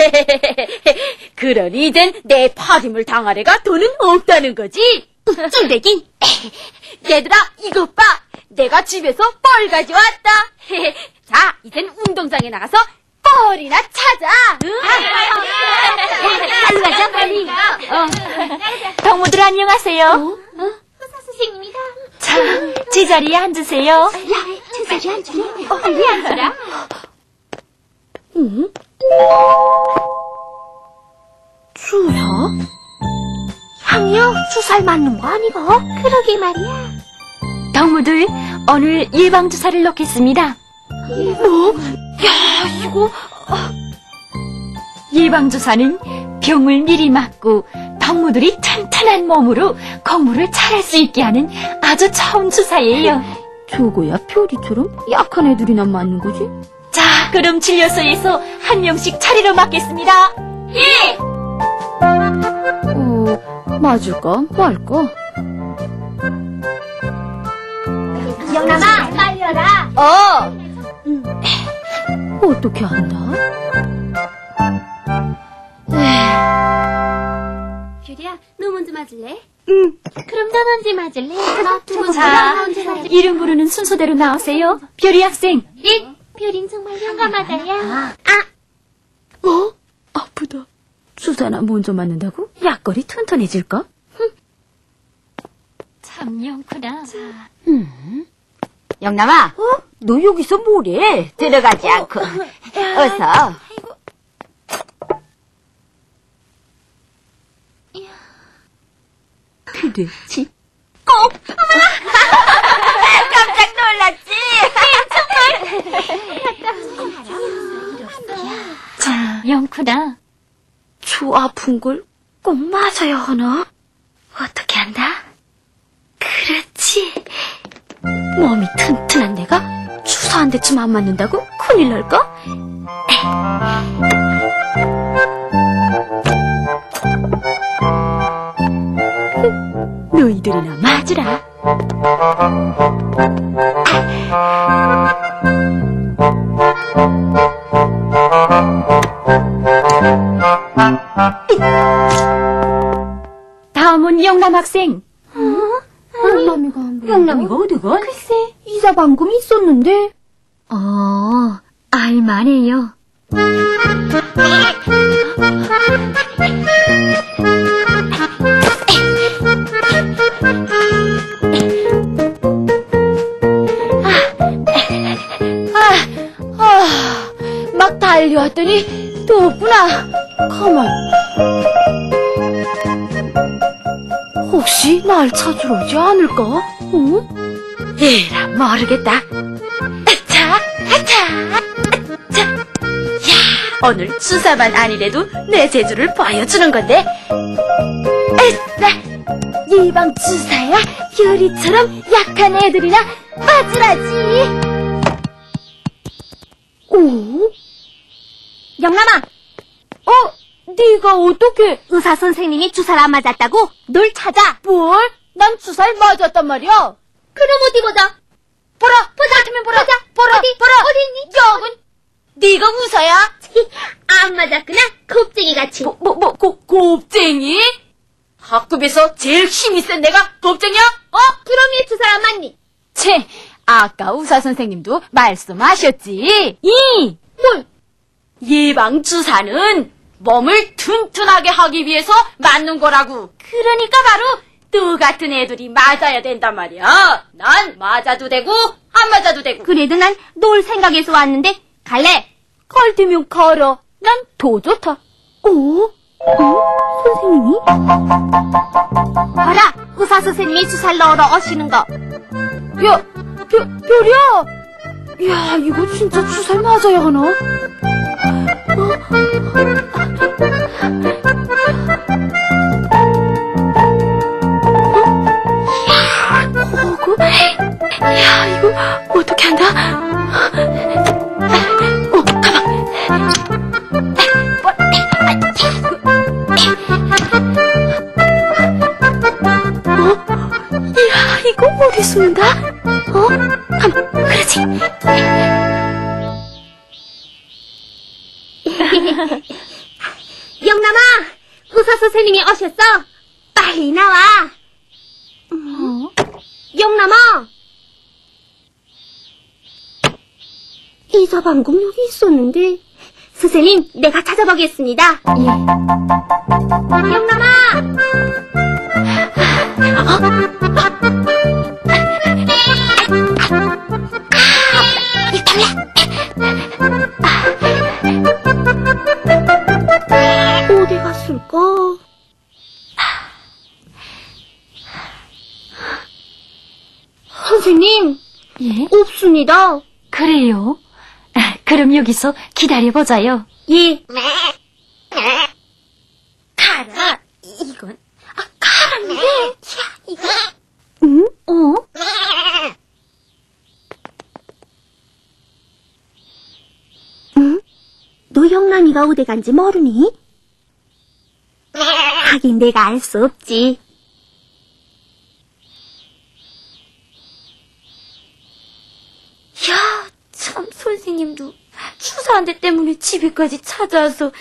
그러니 이젠 내 파림을 당할 애가 더는 없다는 거지? 쫄대긴. 얘들아, 이것 봐. 내가 집에서 뻘 가져왔다. 자, 이젠 운동장에 나가서 뻘이나 찾아. 빨리 가자, 빨리. 동무들 안녕하세요. 의사 선생님이다. 자, 제자리에 앉으세요. 야, 제자리에 앉으래. 빨리 앉으라. 응? 주야? 향이요? 주사를 맞는 거 아니고? 그러게 말이야. 동무들, 오늘 예방주사를 놓겠습니다. 뭐? 야, 이거. 예방주사는 병을 미리 막고 동무들이 튼튼한 몸으로 공부를 잘할 수 있게 하는 아주 좋은 주사예요. 저거야 표리처럼 약한 애들이나 맞는 거지? 자, 그럼 진료소에서 한 명씩 차례로 맞겠습니다. 예! 맞을까 말까? 영남아, 빨리 와라. 어떻게 한다? 뷰리야, 너 먼저 맞을래? 응. 그럼 너 먼저 맞을래? 자, 이름 부르는 순서대로 나오세요. 뷰리 학생. 예. 뷰린 정말 용감하다야. 아프다. 주사나 먼저 맞는다고? 약거리 튼튼해질까? 참 영구나. 영남아, 너 여기서 뭐래? 들어가지 않고. 어서. 도대체? 깜짝 놀랐지? 자, 영구나. 저 아픈 걸 꼭 맞아야 하나? 어떻게 한다? 그렇지. 몸이 튼튼한 내가 주사 한 대쯤 안 맞는다고 큰일 날까? 너희들이나 맞으라. 다음은 영남 학생. 영남이가 안 보여. 영남이가 어디가? 글쎄, 이사 방금 있었는데. 알만해요. 막 달려왔더니 또 없구나. 가만. 혹시 날 찾으러 오지 않을까? 에라, 모르겠다. 자. 야, 오늘 주사만 아니래도 내 재주를 보여주는 건데. 예방 주사야 유리처럼 약한 애들이나 맞으라지. 오? 영남아, 네가 어떻게? 의사 선생님이 주사를 안 맞았다고? 널 찾아. 뭘? 난 주사를 맞았단 말이야. 그럼 어디 보자. 보라, 같으면 보라. 보라, 어디 있니? 여긴. 네가 의사야? 안 맞았구나. 겁쟁이같이. 곱쟁이? 학급에서 제일 힘이 센 내가 곱쟁이야? 그럼 왜 주사 안 맞니? 채, 아까 의사 선생님도 말씀하셨지. 뭘? 예방 주사는 몸을 튼튼하게 하기 위해서 맞는 거라고. 그러니까 바로 너 같은 애들이 맞아야 된단 말이야. 난 맞아도 되고 안 맞아도 되고. 그래도 난 널 생각해서 왔는데 갈래? 갈 테면 걸어. 난 더 좋다. 선생님이? 봐라, 의사 선생님이 주사를 넣으러 오시는 거. 별이야! 야, 이거 진짜 주사를 맞아야 하나? 야, 이거 어떻게 한다? 가만. 야, 이거 머리 쏘는다? 가만, 그렇지. 영남아, 의사 선생님이 오셨어. 빨리 나와. 영남아. 이사방금 여기 있었는데. 선생님, 내가 찾아보겠습니다. 예. 영남아! 어디 갔을까? 선생님. 예? 없습니다. 그래요? 그럼 여기서 기다려보자요. 예. 가라. 이건. 가라는데. 야, 이거. 응? 응? 너 영란이가 어디 간지 모르니? 하긴 내가 알 수 없지. 야, 참 선생님도 주사 한 대 때문에 집에까지 찾아와서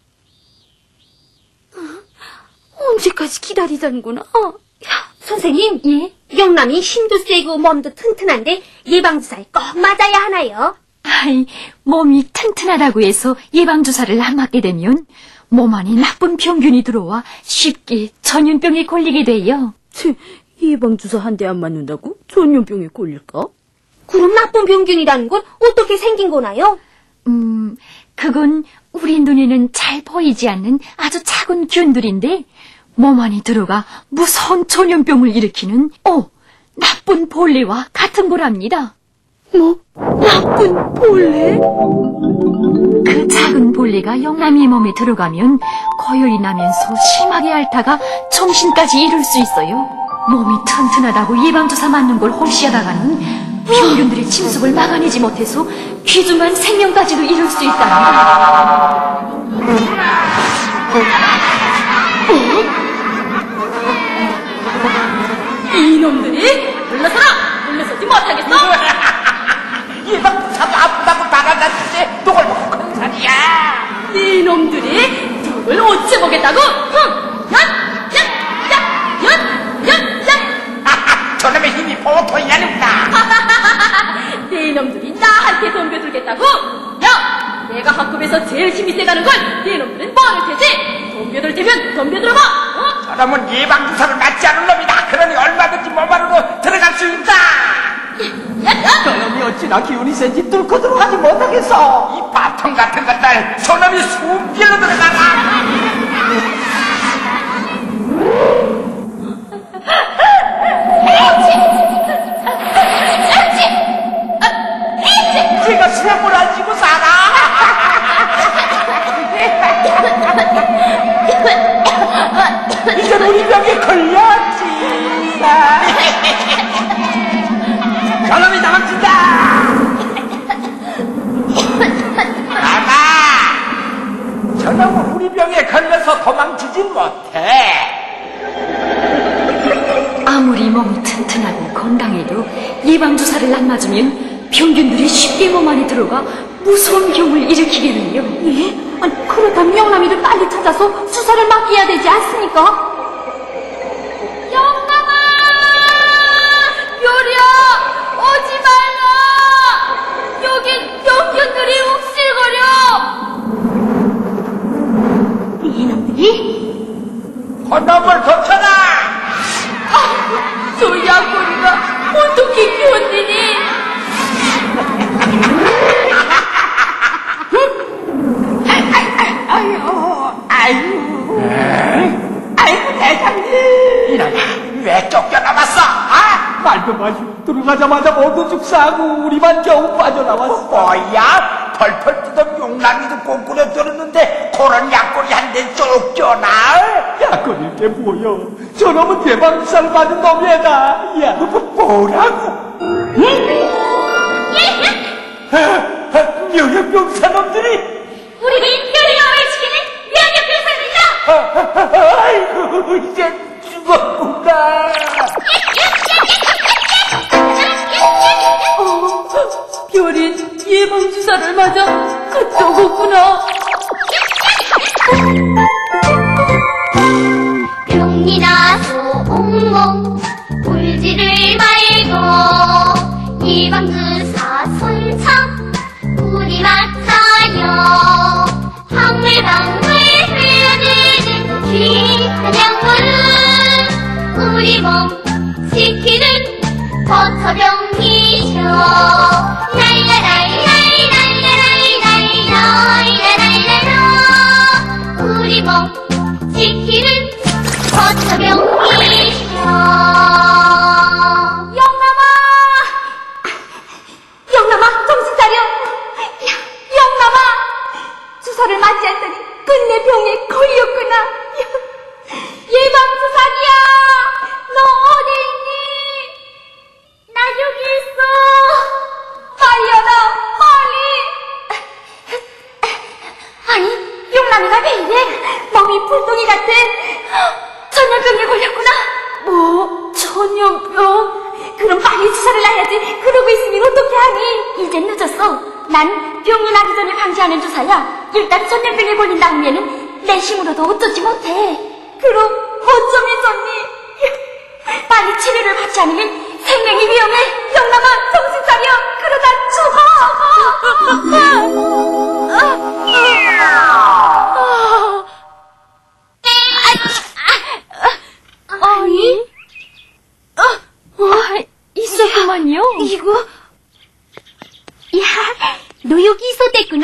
언제까지 기다리자는구나. 야, 선생님. 예? 영남이 힘도 세고 몸도 튼튼한데 예방주사에 꼭 맞아야 하나요? 아이, 몸이 튼튼하다고 해서 예방주사를 안 맞게 되면 몸 안에 나쁜 병균이 들어와 쉽게 전염병에 걸리게 돼요. 예방주사 한 대 안 맞는다고 전염병에 걸릴까? 그럼 나쁜 병균이라는 건 어떻게 생긴 거나요? 그건 우리 눈에는 잘 보이지 않는 아주 작은 균들인데 몸 안에 들어가 무서운 전염병을 일으키는 나쁜 벌레와 같은 거랍니다. 뭐? 나쁜 벌레? 그 작은 벌레가 영남이의 몸에 들어가면 고열이 나면서 심하게 앓다가 정신까지 잃을 수 있어요. 몸이 튼튼하다고 예방주사 맞는 걸 홀시하다가는 병균들의 침습을 막아내지 못해서 귀중한 생명까지도 잃을 수 있답니다. 이놈들이 물러서라! 물러서지 못하겠어? 예방주사도 아프다고 말아놨는데 누굴 보고 그런 소리야? 이놈들이 누굴 어찌 보겠다고? 저놈의 힘이 보통이 아니구나. 네놈들이 나한테 덤벼들겠다고? 야! 내가 학급에서 제일 힘이 세다는 걸 네놈들은 모를 테지? 덤벼들 테면 덤벼들어봐! 저놈은 예방주사를 맞지 않은 놈이다. 그러니 얼마든지 몸 안으로 들어갈 수 있다. 저놈이 어찌나 기운이 센지 뚫고 들어가지 못하겠어. 이 밥통 같은 것들 저놈이 숨기어 들어가라. 제가 수염을 안 지고 살아. 이제 우리 병에 걸렸지. 저놈이 도망친다. 아마 저놈은 우리 병에 걸려서 도망치진 못해. 아무리 몸이 튼튼하고 건강해도 예방주사를 안 맞으면 병균들이 쉽게 몸 안에 들어가 무서운 병을 일으키게 돼요. 예? 아니, 그렇다면 영남이를 빨리 찾아서 주사를 맞게 해야 되지 않습니까? 영남아! 별이야! 오지 말라! 여긴 병균들이 욱실거려! 이놈들이? 그놈을 덮쳐라! 저 약골이가 어떻게 견디니? 아유. 빠져나왔어. 아? 말도 마시고 들어가자마자 모두 죽사하고 우리만 겨우 빠져나왔어. 뭐야? 펄펄 뛰던 용남이도 꽁꾸려 들었는데 그런 약골이 한 대 쫓겨나? 약골일 게 뭐여? 저놈은 예방주사를 맞은 놈이다. 야, 뭐라고? 면역병사 놈들이 우리 면역을 지키는 면역병사입니다. 아이고 이제 죽었구나. 별인 예방주사를 맞아 또 오구나. 병이 나서 옹몽 울지를 말고 예방주사 손참 우리 맞아요. 방울방울 흘러드는 귀한 약물은 우리 몸 지키는 버터병이죠. 우리 몸 지키는 버터병이죠. 영남아 정신 차려. 영남아 주사를 맞지 않더니 끝내 병에 걸렸구나. 예방주사기야 너 어디 있니? 나 여기 있어. 빨리 와라 빨리. 아니 용남이가 왜 이래? 몸이 불똥이 같아. 전염병에 걸렸구나. 뭐 전염병? 그럼 빨리 주사를 놔야지. 그러고 있으면 어떻게 하니? 이젠 늦었어. 난 병이 나기 전에 방지하는 주사야. 일단 전염병에 걸린 다음에는 내 힘으로도 어쩌지 못해. 그럼 어쩌면 좋니? 빨리 치료를 받지 않으면 생명이 위험해. 영남아 정신 차려. 그러다 죽어. 아니? 있었구만요. 이거? 야, 너 여기 있었댔구나.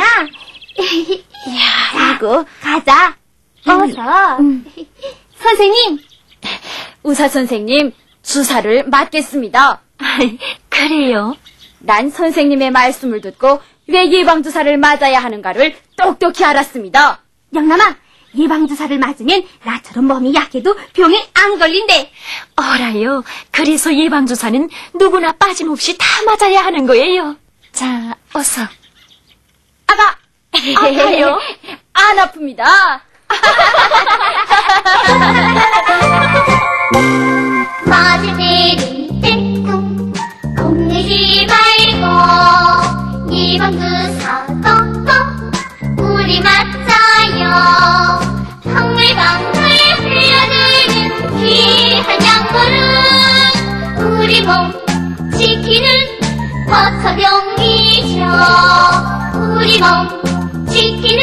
야, 이거 가자. 어서. 선생님. 의사 선생님, 주사를 맞겠습니다. 그래요? 난 선생님의 말씀을 듣고 왜 예방주사를 맞아야 하는가를 똑똑히 알았습니다. 영남아, 예방주사를 맞으면 나처럼 몸이 약해도 병에 안 걸린대. 어라요. 그래서 예방주사는 누구나 빠짐없이 다 맞아야 하는 거예요. 자, 어서. 아파요? 안 아픕니다. 맞을 때는 땡뚱 겁내지 말고 예방주사 똑똑 우리 맞아요. 방울방울 흘러드는 귀한 약물은 우리 몸 지키는 버터병이죠. 우리 몸 지키는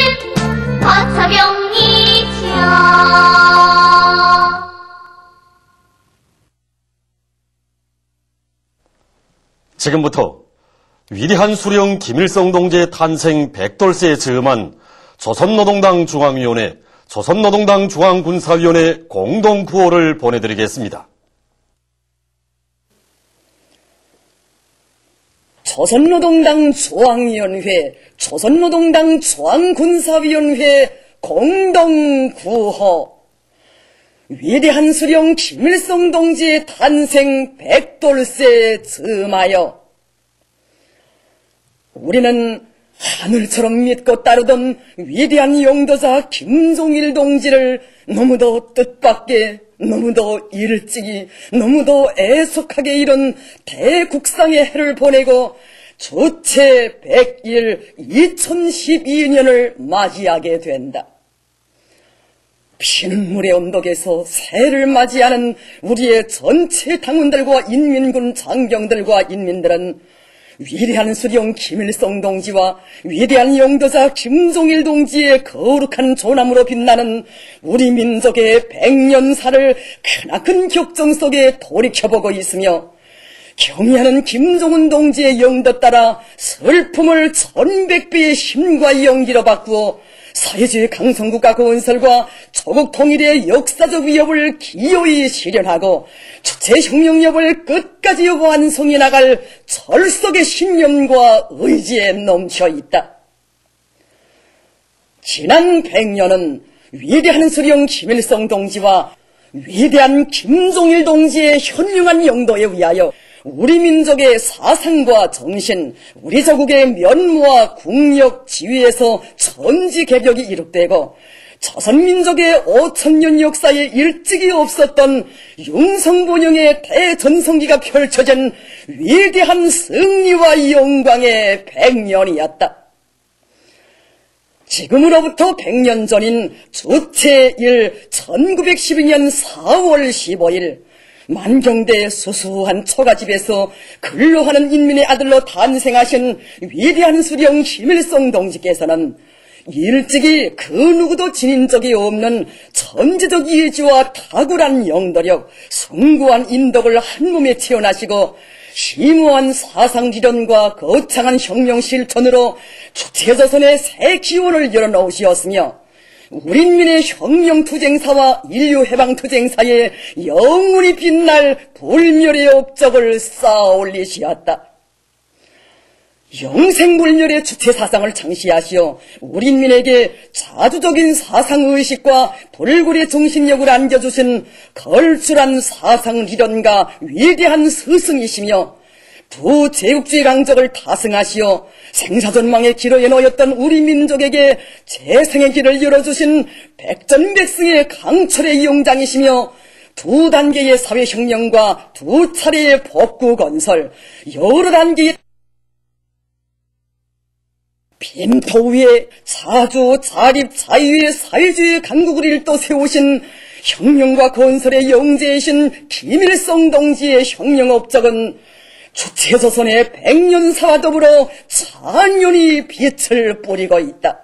버터병이죠. 지금부터 위대한 수령 김일성 동지의 탄생 100돌세에 즈음한 조선노동당 중앙위원회, 조선노동당 중앙군사위원회 공동구호를 보내드리겠습니다. 조선노동당 중앙위원회, 조선노동당 중앙군사위원회 공동구호. 위대한 수령 김일성 동지의 탄생 100돌세에 즈음하여 우리는 하늘처럼 믿고 따르던 위대한 용도자 김종일 동지를 너무도 뜻밖의, 너무도 일찍이, 너무도 애석하게 이룬 대국상의 해를 보내고 주체 100일 2012년을 맞이하게 된다. 피눈물의 언덕에서 새해를 맞이하는 우리의 전체 당원들과 인민군 장병들과 인민들은 위대한 수령 김일성 동지와 위대한 용도자 김종일 동지의 거룩한 존함으로 빛나는 우리 민족의 100년사를 크나큰 격정 속에 돌이켜보고 있으며 경의하는 김종은 동지의 영도 따라 슬픔을 1100배의 힘과 연기로 바꾸어 사회주의 강성국가 건설과 조국 통일의 역사적 위협을 기어이 실현하고 주체혁명력을 끝까지 완성해 나갈 철석의 신념과 의지에 넘쳐 있다. 지난 100년은 위대한 수령 김일성 동지와 위대한 김종일 동지의 현명한 영도에 의하여 우리 민족의 사상과 정신, 우리 조국의 면모와 국력, 지위에서 천지개벽이 이룩되고 조선민족의 5000년 역사에 일찍이 없었던 융성본영의 대전성기가 펼쳐진 위대한 승리와 영광의 100년이었다. 지금으로부터 100년 전인 주체1 1912년 4월 15일 만경대 수수한 처가집에서 근로하는 인민의 아들로 탄생하신 위대한 수령 김일성 동지께서는 일찍이 그 누구도 지닌 적이 없는 천재적 예지와 탁월한 영도력, 숭고한 인덕을 한몸에 채워나시고 심오한 사상지론과 거창한 혁명 실천으로 주체조선의 새 기원을 열어놓으시었으며 우리 인민의 혁명투쟁사와 인류해방투쟁사에 영원히 빛날 불멸의 업적을 쌓아올리시었다. 영생불멸의 주체사상을 창시하시어 우리 인민에게 자주적인 사상의식과 불굴의 정신력을 안겨주신 걸출한 사상리론가 위대한 스승이시며 부제국주의 강적을 타승하시어 생사전망의 기로에 놓였던 우리 민족에게 재생의 길을 열어주신 백전백승의 강철의 용장이시며 두 단계의 사회혁명과 두 차례의 복구건설, 여러 단계의 빈토 위에 자주 자립 자유의 사회주의 강국을 일도 세우신 혁명과 건설의 영재이신 김일성 동지의 혁명 업적은 주체조선의 100년사와 더불어 찬연히 빛을 뿌리고 있다.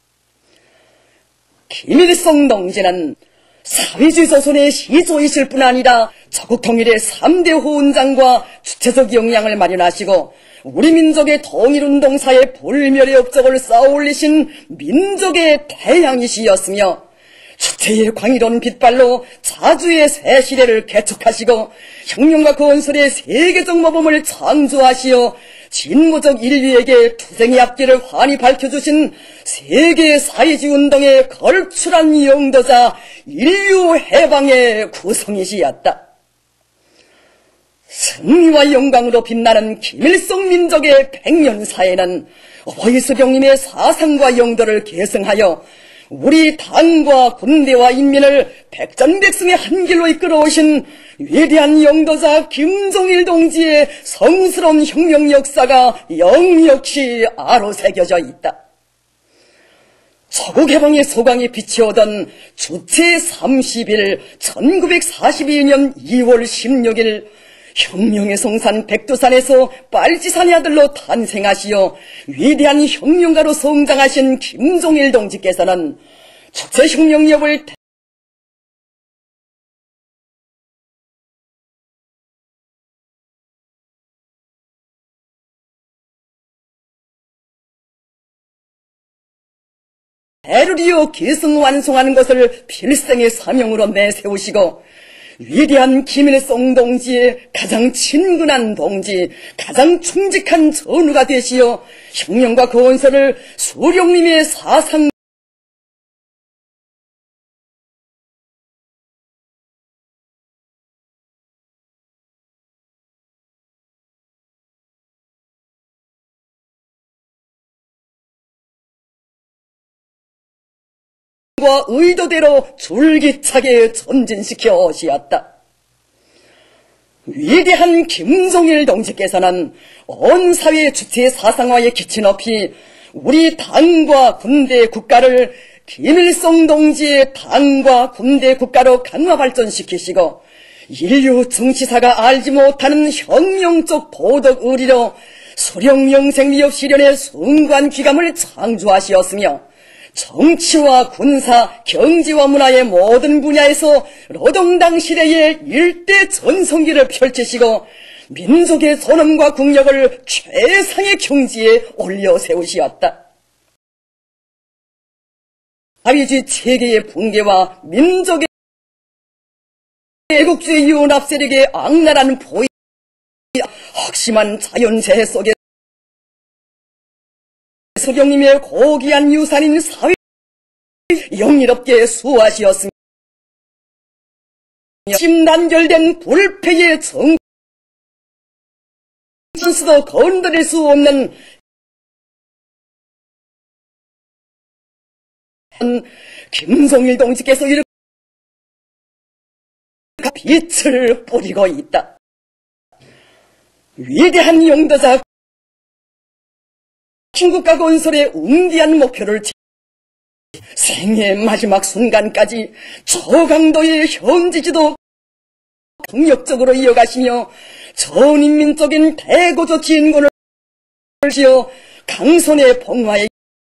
김일성 동지는 사회주의 조선의 시조이실 뿐 아니라 조국 통일의 3대 호원장과 주체적 역량을 마련하시고 우리 민족의 통일운동사의 불멸의 업적을 쌓아올리신 민족의 태양이시였으며 주체의 광이로운 빛발로 자주의 새 시대를 개척하시고 혁명과 건설의 세계적 모범을 창조하시어 진보적 인류에게 투쟁의 앞길을 환히 밝혀주신 세계 사회주의 운동의 걸출한 영도자 인류 해방의 구성이시였다. 승리와 영광으로 빛나는 김일성 민족의 100년사에는 어버이 수령님의 사상과 영도를 계승하여 우리 당과 군대와 인민을 백전백승의 한길로 이끌어오신 위대한 영도자 김종일 동지의 성스러운 혁명 역사가 역력히 아로새겨져 있다. 조국 해방의 소광이 비치오던 주체 30일 1942년 2월 16일 혁명의 성산 백두산에서 빨치산의 아들로 탄생하시어 위대한 혁명가로 성장하신 김종일 동지께서는 주체혁명력을 대를 이어 계승완성하는 것을 필생의 사명으로 내세우시고 위대한 김일성 동지의 가장 친근한 동지, 가장 충직한 전우가 되시어 혁명과 건설을 수령님의 사상 과 의도대로 줄기차게 전진시켜 오시었다. 위대한 김종일 동지께서는 온 사회 주체 사상화에 기치 높이 우리 당과 군대 국가를 김일성 동지의 당과 군대 국가로 강화 발전시키시고 인류 정치사가 알지 못하는 혁명적 도덕 의리로 수령 영생 위협 실현의 숭고한 귀감을 창조하시었으며 정치와 군사, 경제와 문화의 모든 분야에서 노동당 시대의 일대 전성기를 펼치시고 민족의 존엄과 국력을 최상의 경지에 올려 세우시었다. 사회주의 체계의 붕괴와 민족의 애국주의 윤합 세력의 악랄한 포위, 확심한 자연재해 속에 서경님의 고귀한 유산인 사회 영리롭게 수호하시었으며 심단결된 불패의 정신수도 건드릴 수 없는 김송일 동지께서 이렇게 빛을 뿌리고 있다. 위대한 용도자 중국과 건설의 웅디한 목표를 생애의 마지막 순간까지 저강도의 현지지도 강력적으로 이어가시며 전인민적인 대고조 진군을 지어 강선의 봉화의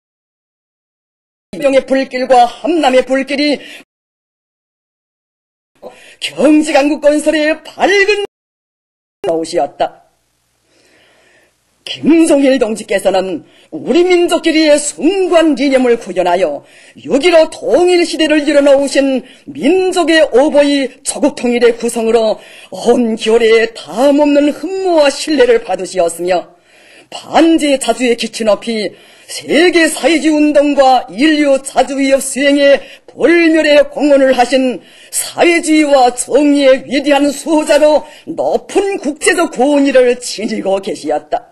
명의 불길과 함남의 불길이 경지강국 건설의 밝은 나오시었다. 김종일 동지께서는 우리 민족끼리의 숭고한 이념을 구현하여 6.15 통일시대를 이뤄놓으신 민족의 오보이 조국통일의 구성으로 온 겨울에 다함없는 흠모와 신뢰를 받으시었으며 반제 자주의 기치 높이 세계 사회주의 운동과 인류 자주위협 수행에 불멸의 공헌을 하신 사회주의와 정의의 위대한 수호자로 높은 국제적 고은위를 지니고 계시었다.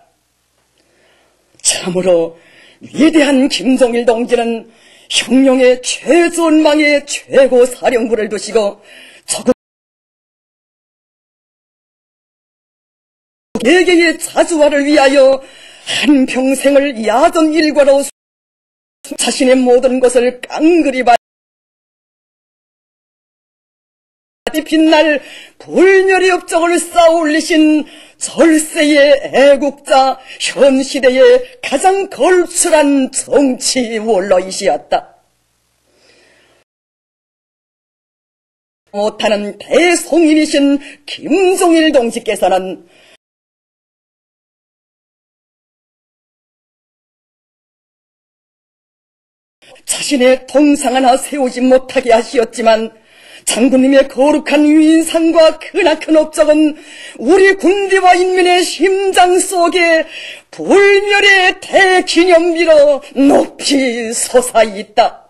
참으로 위대한 김종일 동지는 혁명의 최전망의 최고 사령부를 두시고 조국 개개의 자주화를 위하여 한평생을 야전 일과로 자신의 모든 것을 깡그리 빛날 불멸의 업적을 쌓아올리신 절세의 애국자, 현 시대의 가장 걸출한 정치 원로이시었다. 못하는 대송인이신 김종일 동지께서는 자신의 통상 하나 세우지 못하게 하시었지만 장군님의 거룩한 위인상과 크나큰 업적은 우리 군대와 인민의 심장 속에 불멸의 대기념비로 높이 솟아있다.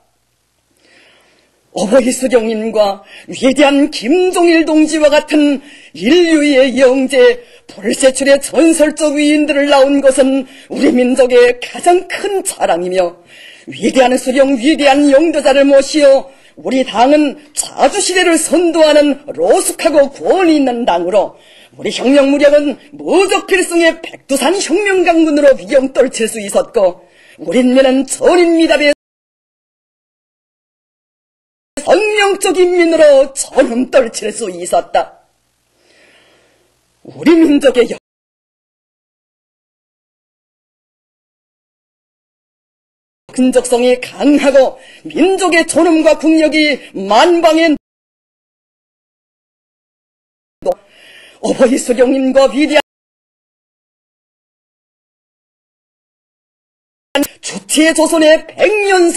어버이 수령님과 위대한 김종일 동지와 같은 인류의 영재, 불세출의 전설적 위인들을 낳은 것은 우리 민족의 가장 큰 자랑이며 위대한 수령, 위대한 영도자를 모시어 우리 당은 자주시대를 선도하는 로숙하고 권위 있는 당으로 우리 혁명 무력은 무적 필승의 백두산 혁명 강군으로 위험 떨칠 수 있었고 우리 인민은 전인미답의 성령적 인민으로 전음 떨칠 수 있었다. 우리 민족의 근적성이 강하고 민족의 존엄과 국력이 만방에 어버이 수령님과 위대한 주체의 조선의 100년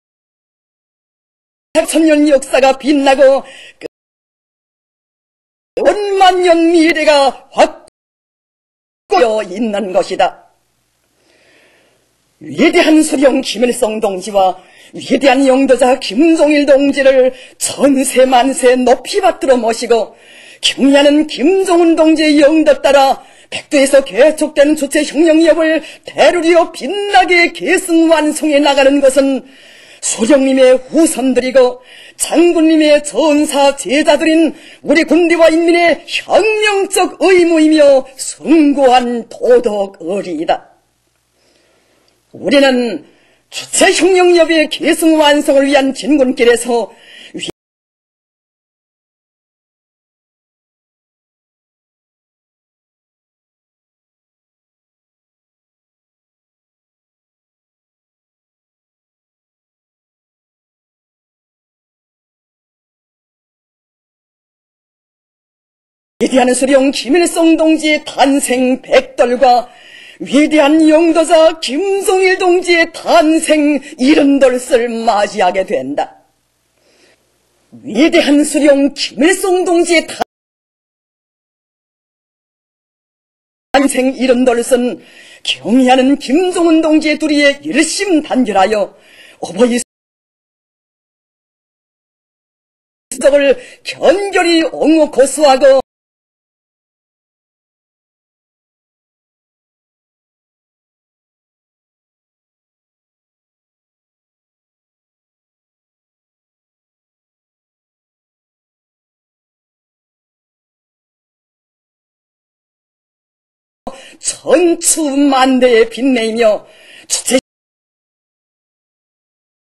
1000년 역사가 빛나고 원만년 미래가 확고여 있는 것이다. 위대한 수령 김일성 동지와 위대한 영도자 김종일 동지를 전세 만세 높이 받들어 모시고 경의하는 김종훈 동지의 영도 따라 백두에서 개척된 주체 혁명협을 대루리어 빛나게 계승 완성해 나가는 것은 수령님의 후손들이고 장군님의 전사 제자들인 우리 군대와 인민의 혁명적 의무이며 숭고한 도덕 의리이다. 우리는 주체혁명협의 계승 완성을 위한 진군길에서 위대한 수령 김일성 동지의 탄생 백돌과 위대한 영도자 김송일 동지의 탄생 70돌을 맞이하게 된다. 위대한 수령 김일성 동지의 탄생 70돌은 경의하는 김종은 동지의 둘이에 일심단결하여 어버이 수적을 견결히 옹호 고수하고 천추만대에 빛내며 주체